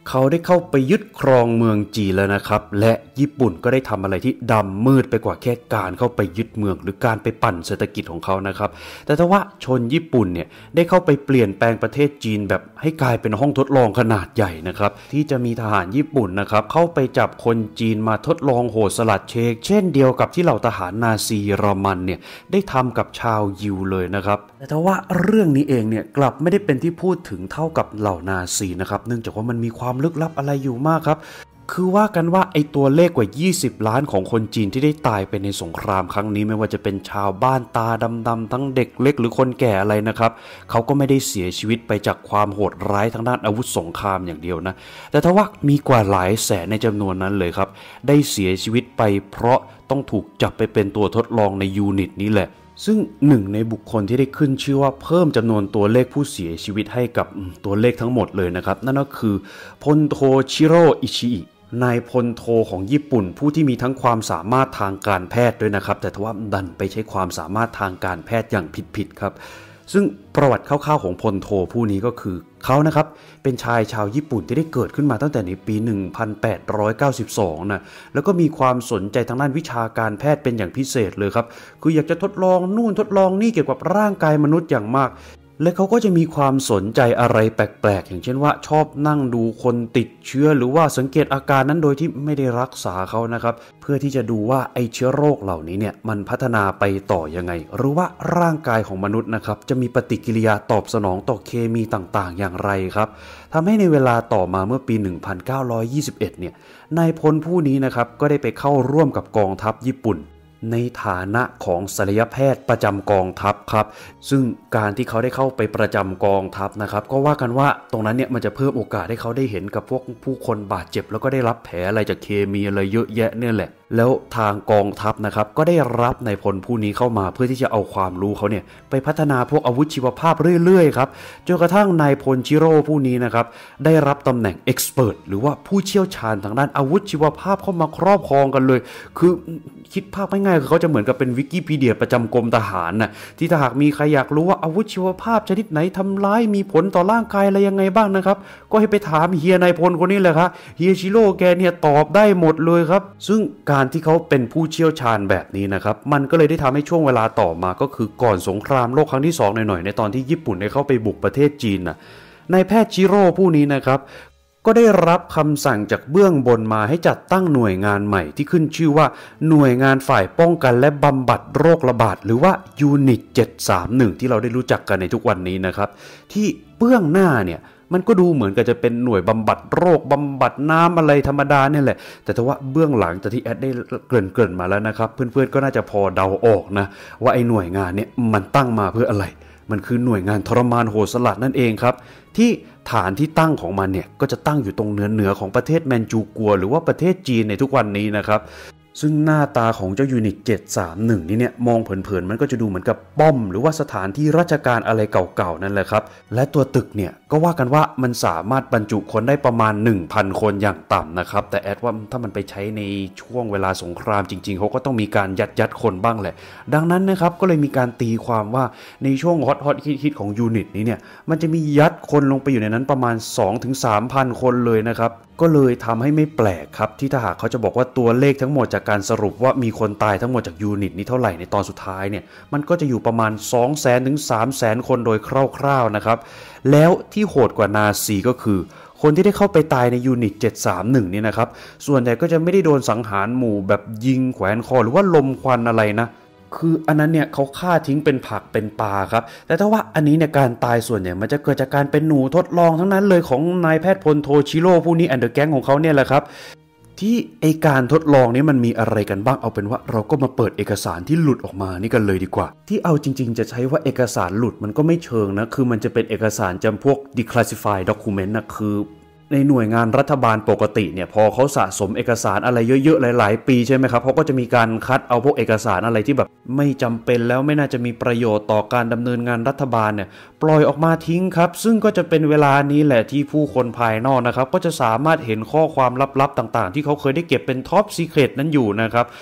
เขาได้เข้าไปยึดครองเมืองจีนแล้วนะครับและญี่ปุ่นก็ได้ทำอะไรที่ดำมืดไปกว่าแค่การเข้าไปยึดเมืองหรือการไปปั่นเศรษฐกิจของเขานะครับแต่ถ้าว่าชนญี่ปุ่นเนี่ยได้เข้าไปเปลี่ยนแปลงประเทศจีนแบบให้กลายเป็นห้องทดลองขนาดใหญ่นะครับที่จะมีทหารญี่ปุ่นนะครับเข้าไปจับคนจีนมาทดลองโหดสลัดเชคเช่นเดียวกับที่เหล่าทหารนาซีเยอรมันเนี่ยได้ทำกับชาวยิวเลยนะครับแต่ถ้าว่าเรื่องนี้เองเนี่ยกลับไม่ได้เป็นที่พูดถึงเท่ากับเหล่านาซีนะครับเนื่องจากว่ามันมีความลึกลับอะไรอยู่มากครับคือว่ากันว่าไอตัวเลขกว่ายี่สิบล้านของคนจีนที่ได้ตายไปในสงครามครั้งนี้ไม่ว่าจะเป็นชาวบ้านตาดำๆทั้งเด็กเล็กหรือคนแก่อะไรนะครับเขาก็ไม่ได้เสียชีวิตไปจากความโหดร้ายทางด้านอาวุธสงครามอย่างเดียวนะแต่ถ้าว่ามีกว่าหลายแสนในจำนวนนั้นเลยครับได้เสียชีวิตไปเพราะต้องถูกจับไปเป็นตัวทดลองในยูนิตนี้แหละซึ่งหนึ่งในบุคคลที่ได้ขึ้นชื่อว่าเพิ่มจำนวนตัวเลขผู้เสียชีวิตให้กับตัวเลขทั้งหมดเลยนะครับนั่นก็คือพลโทชิโร่อิชิอินายพลโทของญี่ปุ่นผู้ที่มีทั้งความสามารถทางการแพทย์ด้วยนะครับแต่ทว่าดันไปใช้ความสามารถทางการแพทย์อย่างผิดๆครับซึ่งประวัติคร่าวๆของพลโทผู้นี้ก็คือเขานะครับเป็นชายชาวญี่ปุ่นที่ได้เกิดขึ้นมาตั้งแต่ในปีหนึ่งพันแปดร้อยเก้าสิบสองนะแล้วก็มีความสนใจทางด้านวิชาการแพทย์เป็นอย่างพิเศษเลยครับคืออยากจะทดลองนู่นทดลองนี่เกี่ยวกับร่างกายมนุษย์อย่างมากและเขาก็จะมีความสนใจอะไรแปลกๆอย่างเช่นว่าชอบนั่งดูคนติดเชื้อหรือว่าสังเกตอาการนั้นโดยที่ไม่ได้รักษาเขานะครับเพื่อที่จะดูว่าไอเชื้อโรคเหล่านี้เนี่ยมันพัฒนาไปต่อยังไงหรือว่าร่างกายของมนุษย์นะครับจะมีปฏิกิริยาตอบสนองต่อเคมีต่างๆอย่างไรครับทำให้ในเวลาต่อมาเมื่อปีหนึ่งพันเก้าร้อยยี่สิบเอ็ดเนี่ยนายพลผู้นี้นะครับก็ได้ไปเข้าร่วมกับกองทัพญี่ปุ่นในฐานะของศัลยแพทย์ประจำกองทัพครับซึ่งการที่เขาได้เข้าไปประจำกองทัพนะครับก็ว่ากันว่าตรงนั้นเนี่ยมันจะเพิ่มโอกาสให้เขาได้เห็นกับพวกผู้คนบาดเจ็บแล้วก็ได้รับแผลอะไรจากเคมีอะไรเยอะแยะเนี่ยแหละแล้วทางกองทัพนะครับก็ได้รับนายพลผู้นี้เข้ามาเพื่อที่จะเอาความรู้เขาเนี่ยไปพัฒนาพวกอาวุธชีวภาพเรื่อยๆครับจนกระทั่งนายพลชิโร่ผู้นี้นะครับได้รับตำแหน่งเอ็กซ์เพิร์ทหรือว่าผู้เชี่ยวชาญทางด้านอาวุธชีวภาพเข้ามาครอบครองกันเลยคือคิดภาพง่ายๆคือเขาจะเหมือนกับเป็นวิกิพีเดียประจำกรมทหารน่ะที่ถ้าหากมีใครอยากรู้ว่าอาวุธชีวภาพชนิดไหนทำร้ายมีผลต่อร่างกายอะไรยังไงบ้างนะครับก็ให้ไปถามเฮียนายพลคนนี้แหละครับเฮียชิโร่แกเนี่ยตอบได้หมดเลยครับซึ่งการที่เขาเป็นผู้เชี่ยวชาญแบบนี้นะครับมันก็เลยได้ทำให้ช่วงเวลาต่อมาก็คือก่อนสงครามโลกครั้งที่สองหน่อยๆในตอนที่ญี่ปุ่นได้เข้าไปบุกประเทศจีนน่ะนายแพทย์ชิโร่ผู้นี้นะครับก็ได้รับคำสั่งจากเบื้องบนมาให้จัดตั้งหน่วยงานใหม่ที่ขึ้นชื่อว่าหน่วยงานฝ่ายป้องกันและบำบัดโรคระบาดหรือว่ายูนิตเจ็ดสามหนึ่งที่เราได้รู้จักกันในทุกวันนี้นะครับที่เบื้องหน้าเนี่ยมันก็ดูเหมือนกับจะเป็นหน่วยบำบัดโรคบำบัดน้ำอะไรธรรมดาเนี่ยแหละแต่ถ้าว่าเบื้องหลังจากที่แอดได้เกริ่นๆมาแล้วนะครับเพื่อนๆก็น่าจะพอเดาออกนะว่าไอ้หน่วยงานเนี่ยมันตั้งมาเพื่ออะไรมันคือหน่วยงานทรมานโหดสลัดนั่นเองครับที่ฐานที่ตั้งของมันเนี่ยก็จะตั้งอยู่ตรงเหนือเหนือของประเทศแมนจูกัวหรือว่าประเทศจีนในทุกวันนี้นะครับซึ่งหน้าตาของเจ้ายูนิตเจ็ดสามหนึ่งนี่เนี่ยมองเผินๆมันก็จะดูเหมือนกับป้อมหรือว่าสถานที่ราชการอะไรเก่าๆนั่นแหละครับและตัวตึกเนี่ยก็ว่ากันว่ามันสามารถบรรจุคนได้ประมาณ หนึ่งพัน คนอย่างต่ำนะครับแต่แอดว่าถ้ามันไปใช้ในช่วงเวลาสงครามจริงๆเขาก็ต้องมีการยัดยัดคนบ้างแหละดังนั้นนะครับก็เลยมีการตีความว่าในช่วงฮอตฮอตฮิตๆของยูนิตนี้เนี่ยมันจะมียัดคนลงไปอยู่ในนั้นประมาณ สองถึงสามพัน คนเลยนะครับก็เลยทำให้ไม่แปลกครับที่ถ้าหากเขาจะบอกว่าตัวเลขทั้งหมดจากการสรุปว่ามีคนตายทั้งหมดจากยูนิตนี้เท่าไหร่ในตอนสุดท้ายเนี่ยมันก็จะอยู่ประมาณ สองแสน ถึง สามแสน คนโดยคร่าวๆนะครับแล้วที่โหดกว่านาซีก็คือคนที่ได้เข้าไปตายในยูนิตเจ็ดสามหนึ่งนี่นะครับส่วนใหญ่ก็จะไม่ได้โดนสังหารหมู่แบบยิงแขวนคอหรือว่าลมควันอะไรนะคืออันนั้นเนี่ยเขาฆ่าทิ้งเป็นผักเป็นปลาครับแต่ถ้าว่าอันนี้เนี่ยการตายส่วนใหญ่มันจะเกิดจากการเป็นหนูทดลองทั้งนั้นเลยของนายแพทย์พลโทชิโร่ผู้นี้แอนเดอร์แก๊งของเขาเนี่ยแหละครับที่ไอการทดลองนี้มันมีอะไรกันบ้างเอาเป็นว่าเราก็มาเปิดเอกสารที่หลุดออกมานี่กันเลยดีกว่าที่เอาจริงๆจะใช้ว่าเอกสารหลุดมันก็ไม่เชิงนะคือมันจะเป็นเอกสารจำพวก declassified document นะคือในหน่วยงานรัฐบาลปกติเนี่ยพอเขาสะสมเอกสารอะไรเยอะๆหลายๆปีใช่ไหมครับเขาก็จะมีการคัดเอาพวกเอกสารอะไรที่แบบไม่จำเป็นแล้วไม่น่าจะมีประโยชน์ต่อการดำเนินงานรัฐบาลเนี่ยปล่อยออกมาทิ้งครับซึ่งก็จะเป็นเวลานี้แหละที่ผู้คนภายนอกนะครับก็จะสามารถเห็นข้อความลับๆต่างๆที่เขาเคยได้เก็บเป็นท็อปซีเคร็ตนั้นอยู่นะครับเ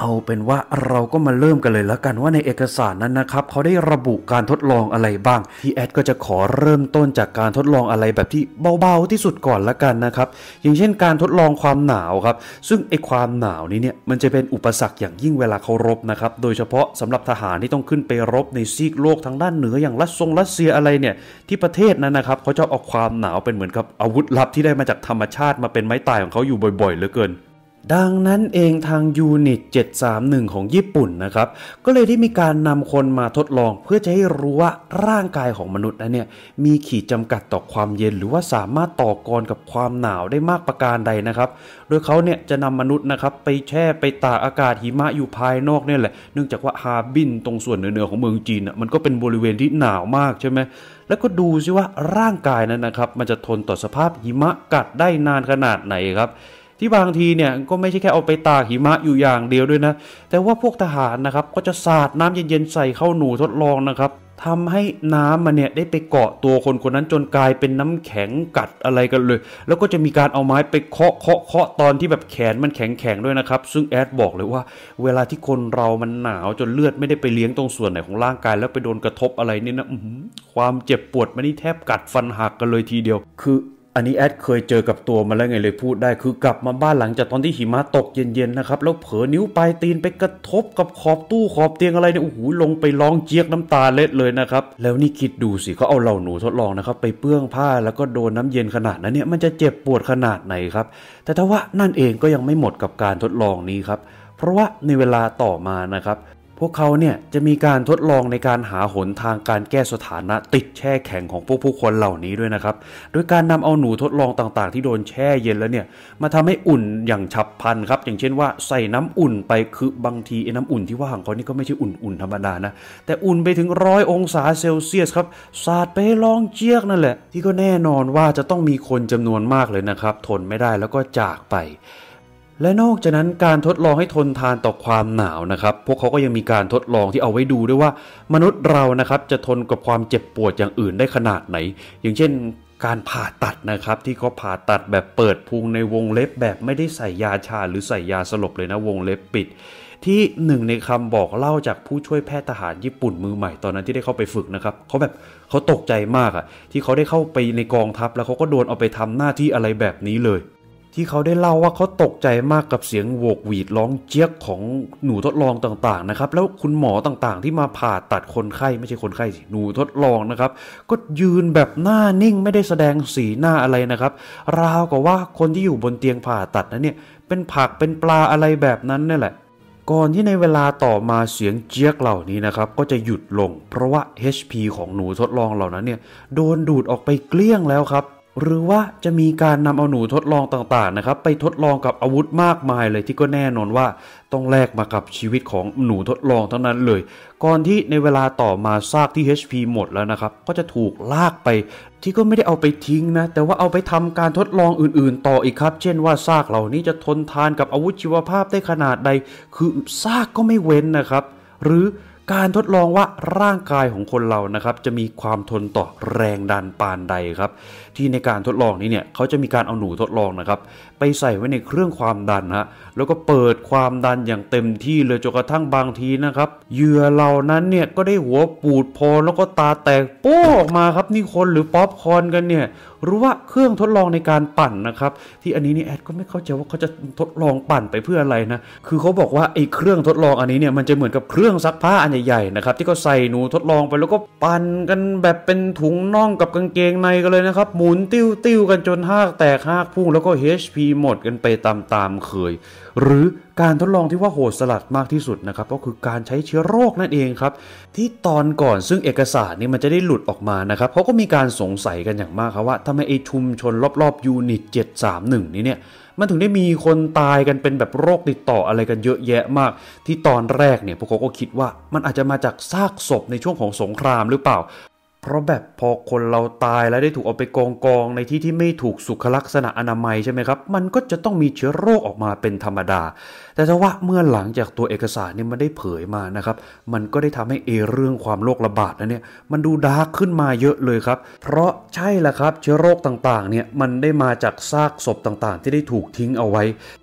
เอาเป็นว่าเราก็มาเริ่มกันเลยแล้วกันว่าในเอกสารนั้นนะครับเขาได้ระบุการทดลองอะไรบ้างที่แอดก็จะขอเริ่มต้นจากการทดลองอะไรแบบที่เบาๆที่สุดก่อนละกันนะครับอย่างเช่นการทดลองความหนาวครับซึ่งไอความหนาวนี้เนี่ยมันจะเป็นอุปสรรคอย่างยิ่งเวลาเขารบนะครับโดยเฉพาะสำหรับทหารที่ต้องขึ้นไปรบในซีกโลกทางด้านเหนืออย่างรัสซงรัสเซียอะไรเนี่ยที่ประเทศนั้นนะครับเขาจะเอาความหนาวเป็นเหมือนกับอาวุธลับที่ได้มาจากธรรมชาติมาเป็นไม้ตายของเขาอยู่บ่อยๆเหลือเกินดังนั้นเองทางยูนิตเจ็ดสามหนึ่งของญี่ปุ่นนะครับก็เลยได้มีการนำคนมาทดลองเพื่อจะให้รู้ว่าร่างกายของมนุษย์นั้นเนี่ยมีขีดจำกัดต่อความเย็นหรือว่าสามารถต่อกรกับความหนาวได้มากประการใดนะครับโดยเขาเนี่ยจะนำมนุษย์นะครับไปแช่ไปตากอากาศหิมะอยู่ภายนอกเนี่ยแหละเนื่องจากว่าฮาร์บินตรงส่วนเหนือๆของเมืองจีนอ่ะมันก็เป็นบริเวณที่หนาวมากใช่ไหมแล้วก็ดูซิว่าร่างกายนั้นนะครับมันจะทนต่อสภาพหิมะกัดได้นานขนาดไหนครับที่บางทีเนี่ยก็ไม่ใช่แค่เอาไปตากหิมะอยู่อย่างเดียวด้วยนะแต่ว่าพวกทหารนะครับก็จะสาดน้ำเย็นๆใส่เข้าหนูทดลองนะครับทำให้น้ำมันเนี่ยได้ไปเกาะตัวคนคนนั้นจนกลายเป็นน้ำแข็งกัดอะไรกันเลยแล้วก็จะมีการเอาไม้ไปเคาะเคาะเคาะตอนที่แบบแขนมันแข็งแข็งด้วยนะครับซึ่งแอดบอกเลยว่าเวลาที่คนเรามันหนาวจนเลือดไม่ได้ไปเลี้ยงตรงส่วนไหนของร่างกายแล้วไปโดนกระทบอะไรนี่นะความเจ็บปวดมันนี่แทบกัดฟันหักกันเลยทีเดียวคืออันนี้แอดเคยเจอกับตัวมาแล้วไงเลยพูดได้คือกลับมาบ้านหลังจากตอนที่หิมะตกเย็นๆนะครับแล้วเผลอนิ้วปลายตีนไปกระทบกับขอบตู้ขอบเตียงอะไรเนี่ยโอ้โหลงไปร้องเจี๊ยกน้ำตาเล็ดเลยนะครับแล้วนี่คิดดูสิเขาเอาเหล่าหนูทดลองนะครับไปเปื้องผ้าแล้วก็โดนน้ำเย็นขนาดนั้นเนี่ยมันจะเจ็บปวดขนาดไหนครับแต่ถ้าว่านั่นเองก็ยังไม่หมดกับการทดลองนี้ครับเพราะว่าในเวลาต่อมานะครับพวกเขาเนี่ยจะมีการทดลองในการหาหนทางการแก้สถานะติดแช่แข็งของพวกผู้คนเหล่านี้ด้วยนะครับโดยการนำเอาหนูทดลองต่างๆที่โดนแช่เย็นแล้วเนี่ยมาทำให้อุ่นอย่างฉับพลันครับอย่างเช่นว่าใส่น้ำอุ่นไปคือบางทีไอ้น้ำอุ่นที่ว่าของเขานี่ก็ไม่ใช่อุ่นๆธรรมดานะแต่อุ่นไปถึงร้อยองศาเซลเซียสครับสาดไปให้ร้องเจี๊ยกนั่นแหละที่ก็แน่นอนว่าจะต้องมีคนจำนวนมากเลยนะครับทนไม่ได้แล้วก็จากไปและนอกจากนั้นการทดลองให้ทนทานต่อความหนาวนะครับพวกเขาก็ยังมีการทดลองที่เอาไว้ดูด้วยว่ามนุษย์เรานะครับจะทนกับความเจ็บปวดอย่างอื่นได้ขนาดไหนอย่างเช่นการผ่าตัดนะครับที่เขาผ่าตัดแบบเปิดพุงในวงเล็บแบบไม่ได้ใส่ยาชาหรือใส่ยาสลบเลยนะวงเล็บปิดที่หนึ่งในคำบอกเล่าจากผู้ช่วยแพทย์ทหารญี่ปุ่นมือใหม่ตอนนั้นที่ได้เข้าไปฝึกนะครับเขาแบบเขาตกใจมากอะที่เขาได้เข้าไปในกองทัพแล้วเขาก็โดนเอาไปทำหน้าที่อะไรแบบนี้เลยที่เขาได้เล่าว่าเขาตกใจมากกับเสียงโหวกหวีดร้องเจี๊ยกของหนูทดลองต่างๆนะครับแล้วคุณหมอต่างๆที่มาผ่าตัดคนไข้ไม่ใช่คนไข้สิหนูทดลองนะครับก็ยืนแบบหน้านิ่งไม่ได้แสดงสีหน้าอะไรนะครับราวกับว่าคนที่อยู่บนเตียงผ่าตัดนั้นเนี่ยเป็นผักเป็นปลาอะไรแบบนั้นนี่แหละก่อนที่ในเวลาต่อมาเสียงเจี๊ยกเหล่านี้นะครับก็จะหยุดลงเพราะว่า เอช พี ของหนูทดลองเหล่านั้นเนี่ยโดนดูดออกไปเกลี้ยงแล้วครับหรือว่าจะมีการนำเอาหนูทดลองต่างๆนะครับไปทดลองกับอาวุธมากมายเลยที่ก็แน่นอนว่าต้องแลกมากับชีวิตของหนูทดลองทั้งนั้นเลยก่อนที่ในเวลาต่อมาซากที่ เอช พี หมดแล้วนะครับก็จะถูกลากไปที่ก็ไม่ได้เอาไปทิ้งนะแต่ว่าเอาไปทำการทดลองอื่นๆต่ออีกครับเช่นว่าซากเหล่านี้จะทนทานกับอาวุธชีวภาพได้ขนาดใดคือซากก็ไม่เว้นนะครับหรือการทดลองว่าร่างกายของคนเรานะครับจะมีความทนต่อแรงดันปานใดครับที่ในการทดลองนี้เนี่ยเขาจะมีการเอาหนูทดลองนะครับไปใส่ไว้ในเครื่องความดันฮะแล้วก็เปิดความดันอย่างเต็มที่เลยจนกระทั่งบางทีนะครับเหยื่อเหล่านั้นเนี่ยก็ได้หัวปูดพองแล้วก็ตาแตกโป้ออกมาครับนี่คนหรือป๊อปคอร์นกันเนี่ยรู้ว่าเครื่องทดลองในการปั่นนะครับที่อันนี้นี่แอดก็ไม่เข้าใจว่าเขาจะทดลองปั่นไปเพื่ออะไรนะคือเขาบอกว่าไอ้เครื่องทดลองอันนี้เนี่ยมันจะเหมือนกับเครื่องซักผ้าอันใหญ่ๆนะครับที่เขาใส่หนูทดลองไปแล้วก็ปั่นกันแบบเป็นถุงน่องกับกางเกงในกันเลยนะครับหมุนติ้วติ้วกันจนหากแตกหากพุ่งแล้วก็ เอช พี หมดกันไปตามๆเคยหรือการทดลองที่ว่าโหดสลัดมากที่สุดนะครับก็คือการใช้เชื้อโรคนั่นเองครับที่ตอนก่อนซึ่งเอกสารนี้มันจะได้หลุดออกมานะครับเขาก็มีการสงสัยกันอย่างมากครับว่าทำไมไอ้ชุมชนรอบๆยูนิตเจ็ดสามหนึ่งนี้เนี่ยมันถึงได้มีคนตายกันเป็นแบบโรคติดต่ออะไรกันเยอะแยะมากที่ตอนแรกเนี่ยพวกเขาก็คิดว่ามันอาจจะมาจากซากศพในช่วงของสงครามหรือเปล่าเพราะแบบพอคนเราตายแล้วได้ถูกเอาไปกองกองในที่ที่ไม่ถูกสุขลักษณะอนามัยใช่ไหมครับมันก็จะต้องมีเชื้อโรคออกมาเป็นธรรมดาแต่ถ้าว่าเมื่อหลังจากตัวเอกสารนี่มันได้เผยมานะครับมันก็ได้ทำให้เอเรื่องความโรคระบาดนั้นเนี่ยมันดูดาร์กขึ้นมาเยอะเลยครับเพราะใช่แหละครับเชื้อโรคต่างๆเนี่ยมันได้มาจากซากศพต่างๆที่ได้ถูกทิ้งเอาไว้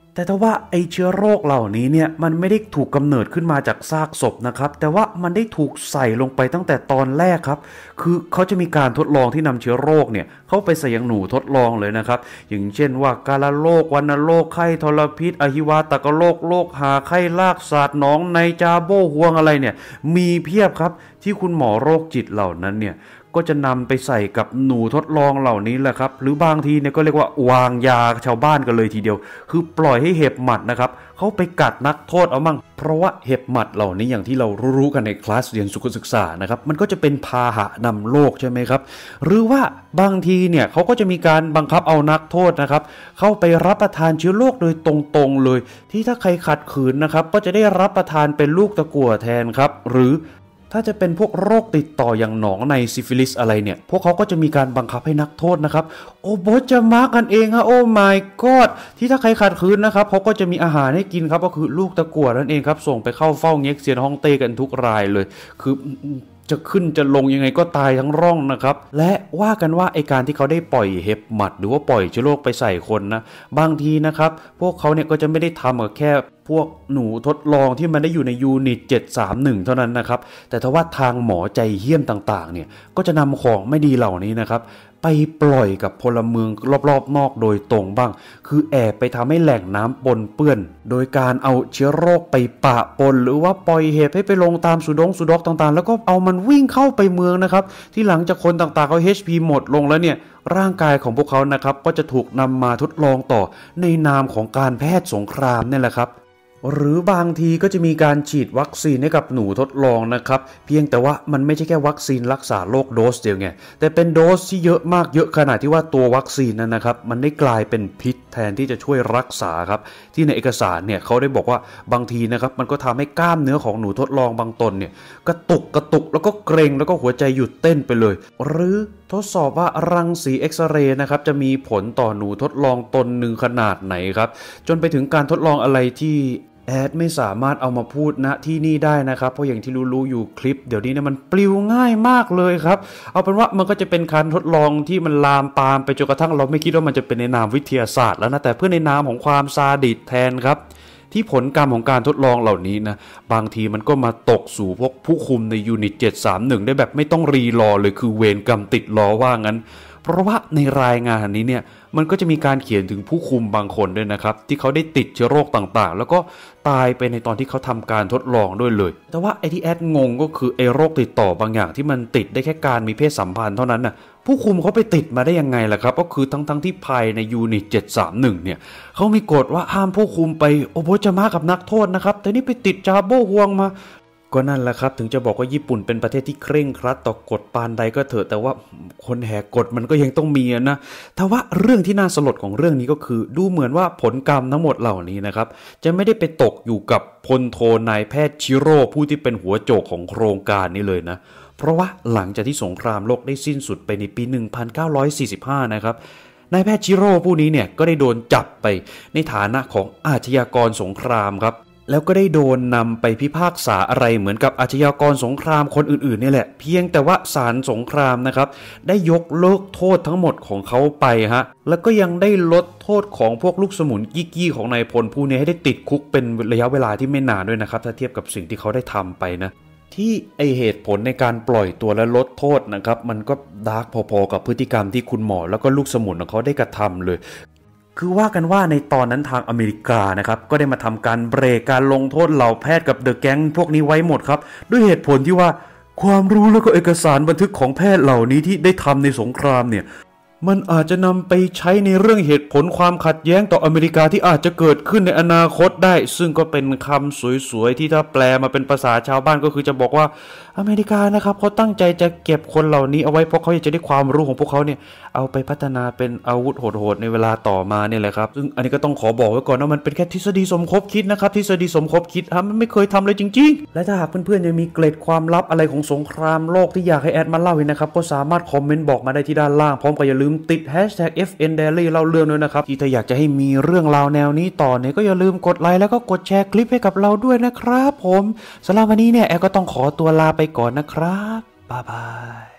แต่ถ้าว่าไอเชื้อโรคเหล่านี้เนี่ยมันไม่ได้ถูกกำเนิดขึ้นมาจากซากศพนะครับแต่ว่ามันได้ถูกใส่ลงไปตั้งแต่ตอนแรกครับคือเขาจะมีการทดลองที่นำเชื้อโรคเนี่ยเข้าไปใส่ยังหนูทดลองเลยนะครับอย่างเช่นว่ากาฬโรควัณโรคไข้ทรพิษอหิวาตกโรคโรคหาไข้ลากศาสตร์หนองในจาโบ้ฮวงอะไรเนี่ยมีเพียบครับที่คุณหมอโรคจิตเหล่านั้นเนี่ยก็จะนำไปใส่กับหนูทดลองเหล่านี้แหละครับหรือบางทีเนี่ยก็เรียกว่าวางยาชาวบ้านกันเลยทีเดียวคือปล่อยให้เห็บหมัดนะครับเขาไปกัดนักโทษเอามั่งเพราะว่าเห็บหมัดเหล่านี้อย่างที่เรารู้กันในคลาสเรียนสุขศึกษานะครับมันก็จะเป็นพาหะนำโรคใช่ไหมครับหรือว่าบางทีเนี่ยเขาก็จะมีการบังคับเอานักโทษนะครับเข้าไปรับประทานเชื้อโรคโดยตรงๆเลยที่ถ้าใครขัดขืนนะครับก็จะได้รับประทานเป็นลูกตะกั่วแทนครับหรือถ้าจะเป็นพวกโรคติดต่ออย่างหนองในซิฟิลิสอะไรเนี่ยพวกเขาก็จะมีการบังคับให้นักโทษนะครับโอ้โบจะมากันเองฮะโอ้ my god ที่ถ้าใครขัดขืนนะครับเขาก็จะมีอาหารให้กินครับก็คือลูกตะกั่วนั่นเองครับส่งไปเข้าเฝ้าเง็กเซียนฮ่องเต้กันทุกรายเลยคือจะขึ้นจะลงยังไงก็ตายทั้งร่องนะครับและว่ากันว่าไอการที่เขาได้ปล่อยเห็บหมัดหรือว่าปล่อยเชื้อโรคไปใส่คนนะบางทีนะครับพวกเขาเนี่ยก็จะไม่ได้ทำกับแค่พวกหนูทดลองที่มันได้อยู่ในยูนิตเจ็ดสามหนึ่งเท่านั้นนะครับแต่ถ้าว่าทางหมอใจเหี้ยมต่างๆเนี่ยก็จะนำของไม่ดีเหล่านี้นะครับไปปล่อยกับพลเมืองรอบๆนอกโดยตรงบ้างคือแอบไปทำให้แหล่งน้ำปนเปื้อนโดยการเอาเชื้อโรคไปปะปนหรือว่าปล่อยเห็บให้ไปลงตามสุดงสุดอกต่างๆแล้วก็เอามันวิ่งเข้าไปเมืองนะครับที่หลังจากคนต่างๆเขา เอช พี หมดลงแล้วเนี่ยร่างกายของพวกเขานะครับก็จะถูกนำมาทดลองต่อในนามของการแพทย์สงครามนี่แหละครับหรือบางทีก็จะมีการฉีดวัคซีนให้กับหนูทดลองนะครับเพียงแต่ว่ามันไม่ใช่แค่วัคซีนรักษาโรคโดสเดียวไงแต่เป็นโดสที่เยอะมากเยอะขนาดที่ว่าตัววัคซีนนั้นนะครับมันได้กลายเป็นพิษแทนที่จะช่วยรักษาครับที่ในเอกสารเนี่ยเขาได้บอกว่าบางทีนะครับมันก็ทำให้กล้ามเนื้อของหนูทดลองบางตนเนี่ยกระตุกกระตุกแล้วก็เกร็งแล้วก็หัวใจหยุดเต้นไปเลยหรือทดสอบว่ารังสีเอ็กซเรย์นะครับจะมีผลต่อหนูทดลองตนหนึ่งขนาดไหนครับจนไปถึงการทดลองอะไรที่แอดไม่สามารถเอามาพูดณที่นี่ได้นะครับเพราะอย่างที่รู้ๆอยู่คลิปเดี๋ยวนี้เนี่ยมันปลิวง่ายมากเลยครับเอาเป็นว่ามันก็จะเป็นการทดลองที่มันลามปามไปจนกระทั่งเราไม่คิดว่ามันจะเป็นในนามวิทยาศาสตร์แล้วนะแต่เพื่อในนามของความซาดิสแทนครับที่ผลกรรมของการทดลองเหล่านี้นะบางทีมันก็มาตกสู่พวกผู้คุมในยูนิตเจ็ดสามหนึ่งได้แบบไม่ต้องรีรอเลยคือเวรกรรมติดล้อว่างั้นเพราะว่าในรายงานนี้เนี่ยมันก็จะมีการเขียนถึงผู้คุมบางคนด้วยนะครับที่เขาได้ติดเชื้อโรคต่างๆแล้วก็ตายไปในตอนที่เขาทำการทดลองด้วยเลยแต่ว่าไอ้ที่แอดงงก็คือไอ้โรคติดต่อบางอย่างที่มันติดได้แค่การมีเพศสัมพันธ์เท่านั้นน่ะผู้คุมเขาไปติดมาได้ยังไงล่ะครับก็คือทั้งๆที่ภายในยูนิตเจ็ดสามหนึ่งเนี่ยเขามีกฎว่าห้ามผู้คุมไปโอโบจะมากับนักโทษนะครับแต่นี่ไปติดจาโบฮวงมาก็นั่นแหละครับถึงจะบอกว่าญี่ปุ่นเป็นประเทศที่เคร่งครัดต่อกฎปานใดก็เถอะแต่ว่าคนแหกกฎมันก็ยังต้องมีนะแต่ว่าเรื่องที่น่าสลดของเรื่องนี้ก็คือดูเหมือนว่าผลกรรมทั้งหมดเหล่านี้นะครับจะไม่ได้ไปตกอยู่กับพลโทนายแพทย์ชิโร่ผู้ที่เป็นหัวโจกของโครงการนี้เลยนะเพราะว่าหลังจากที่สงครามโลกได้สิ้นสุดไปในปีหนึ่งพันเก้าร้อยสี่สิบห้านะครับนายแพทย์ชิโร่ผู้นี้เนี่ยก็ได้โดนจับไปในฐานะของอาชญากรสงครามครับแล้วก็ได้โดนนำไปพิพากษาอะไรเหมือนกับอาชญากรสงครามคนอื่นๆนี่แหละเพียงแต่ว่าศาลสงครามนะครับได้ยกเลิกโทษทั้งหมดของเขาไปฮะแล้วก็ยังได้ลดโทษของพวกลูกสมุนกี้ๆของนายพลผู้นี้ให้ได้ติดคุกเป็นระยะเวลาที่ไม่นานด้วยนะครับถ้าเทียบกับสิ่งที่เขาได้ทำไปนะที่ไอเหตุผลในการปล่อยตัวและลดโทษนะครับมันก็ดาร์กพอๆกับพฤติกรรมที่คุณหมอแล้วก็ลูกสมุนของเขาได้กระทำเลยคือว่ากันว่าในตอนนั้นทางอเมริกานะครับก็ได้มาทำการเบรกการลงโทษเหล่าแพทย์กับเดอะแก๊งพวกนี้ไว้หมดครับด้วยเหตุผลที่ว่าความรู้แล้วก็เอกสารบันทึกของแพทย์เหล่านี้ที่ได้ทำในสงครามเนี่ยมันอาจจะนำไปใช้ในเรื่องเหตุผลความขัดแย้งต่ออเมริกาที่อาจจะเกิดขึ้นในอนาคตได้ซึ่งก็เป็นคำสวยๆที่ถ้าแปลมาเป็นภาษาชาวบ้านก็คือจะบอกว่าอเมริกานะครับเขาตั้งใจจะเก็บคนเหล่านี้เอาไว้เพราะเขาอยากจะได้ความรู้ของพวกเขาเนี่ยเอาไปพัฒนาเป็นอาวุธโหดๆในเวลาต่อมาเนี่ยแหละครับซึ่งอันนี้ก็ต้องขอบอกไว้ก่อนว่ามันเป็นแค่ทฤษฎีสมคบคิดนะครับทฤษฎีสมคบคิดมันไม่เคยทำเลยจริงๆและถ้าหากเพื่อนๆยังมีเกร็ดความลับอะไรของสงครามโลกที่อยากให้แอดมาเล่านะครับก็สามารถคอมเมนต์บอกมาได้ที่ด้านล่างพร้อมกับอย่าลืมติด แฮชแท็ก เอฟ เอ็น Diary เล่าเรื่องด้วยนะครับที่ถ้าอยากจะให้มีเรื่องราวแนวนี้ต่อเนี่ยก็อย่าลืมกดไลค์แล้วก็กดแชร์คลิปให้กับเราด้วยนะครับผมสำหรับวันนี้เนี่ยแอดก็ต้องขอตัวลาไปก่อนนะครับบ๊ายบาย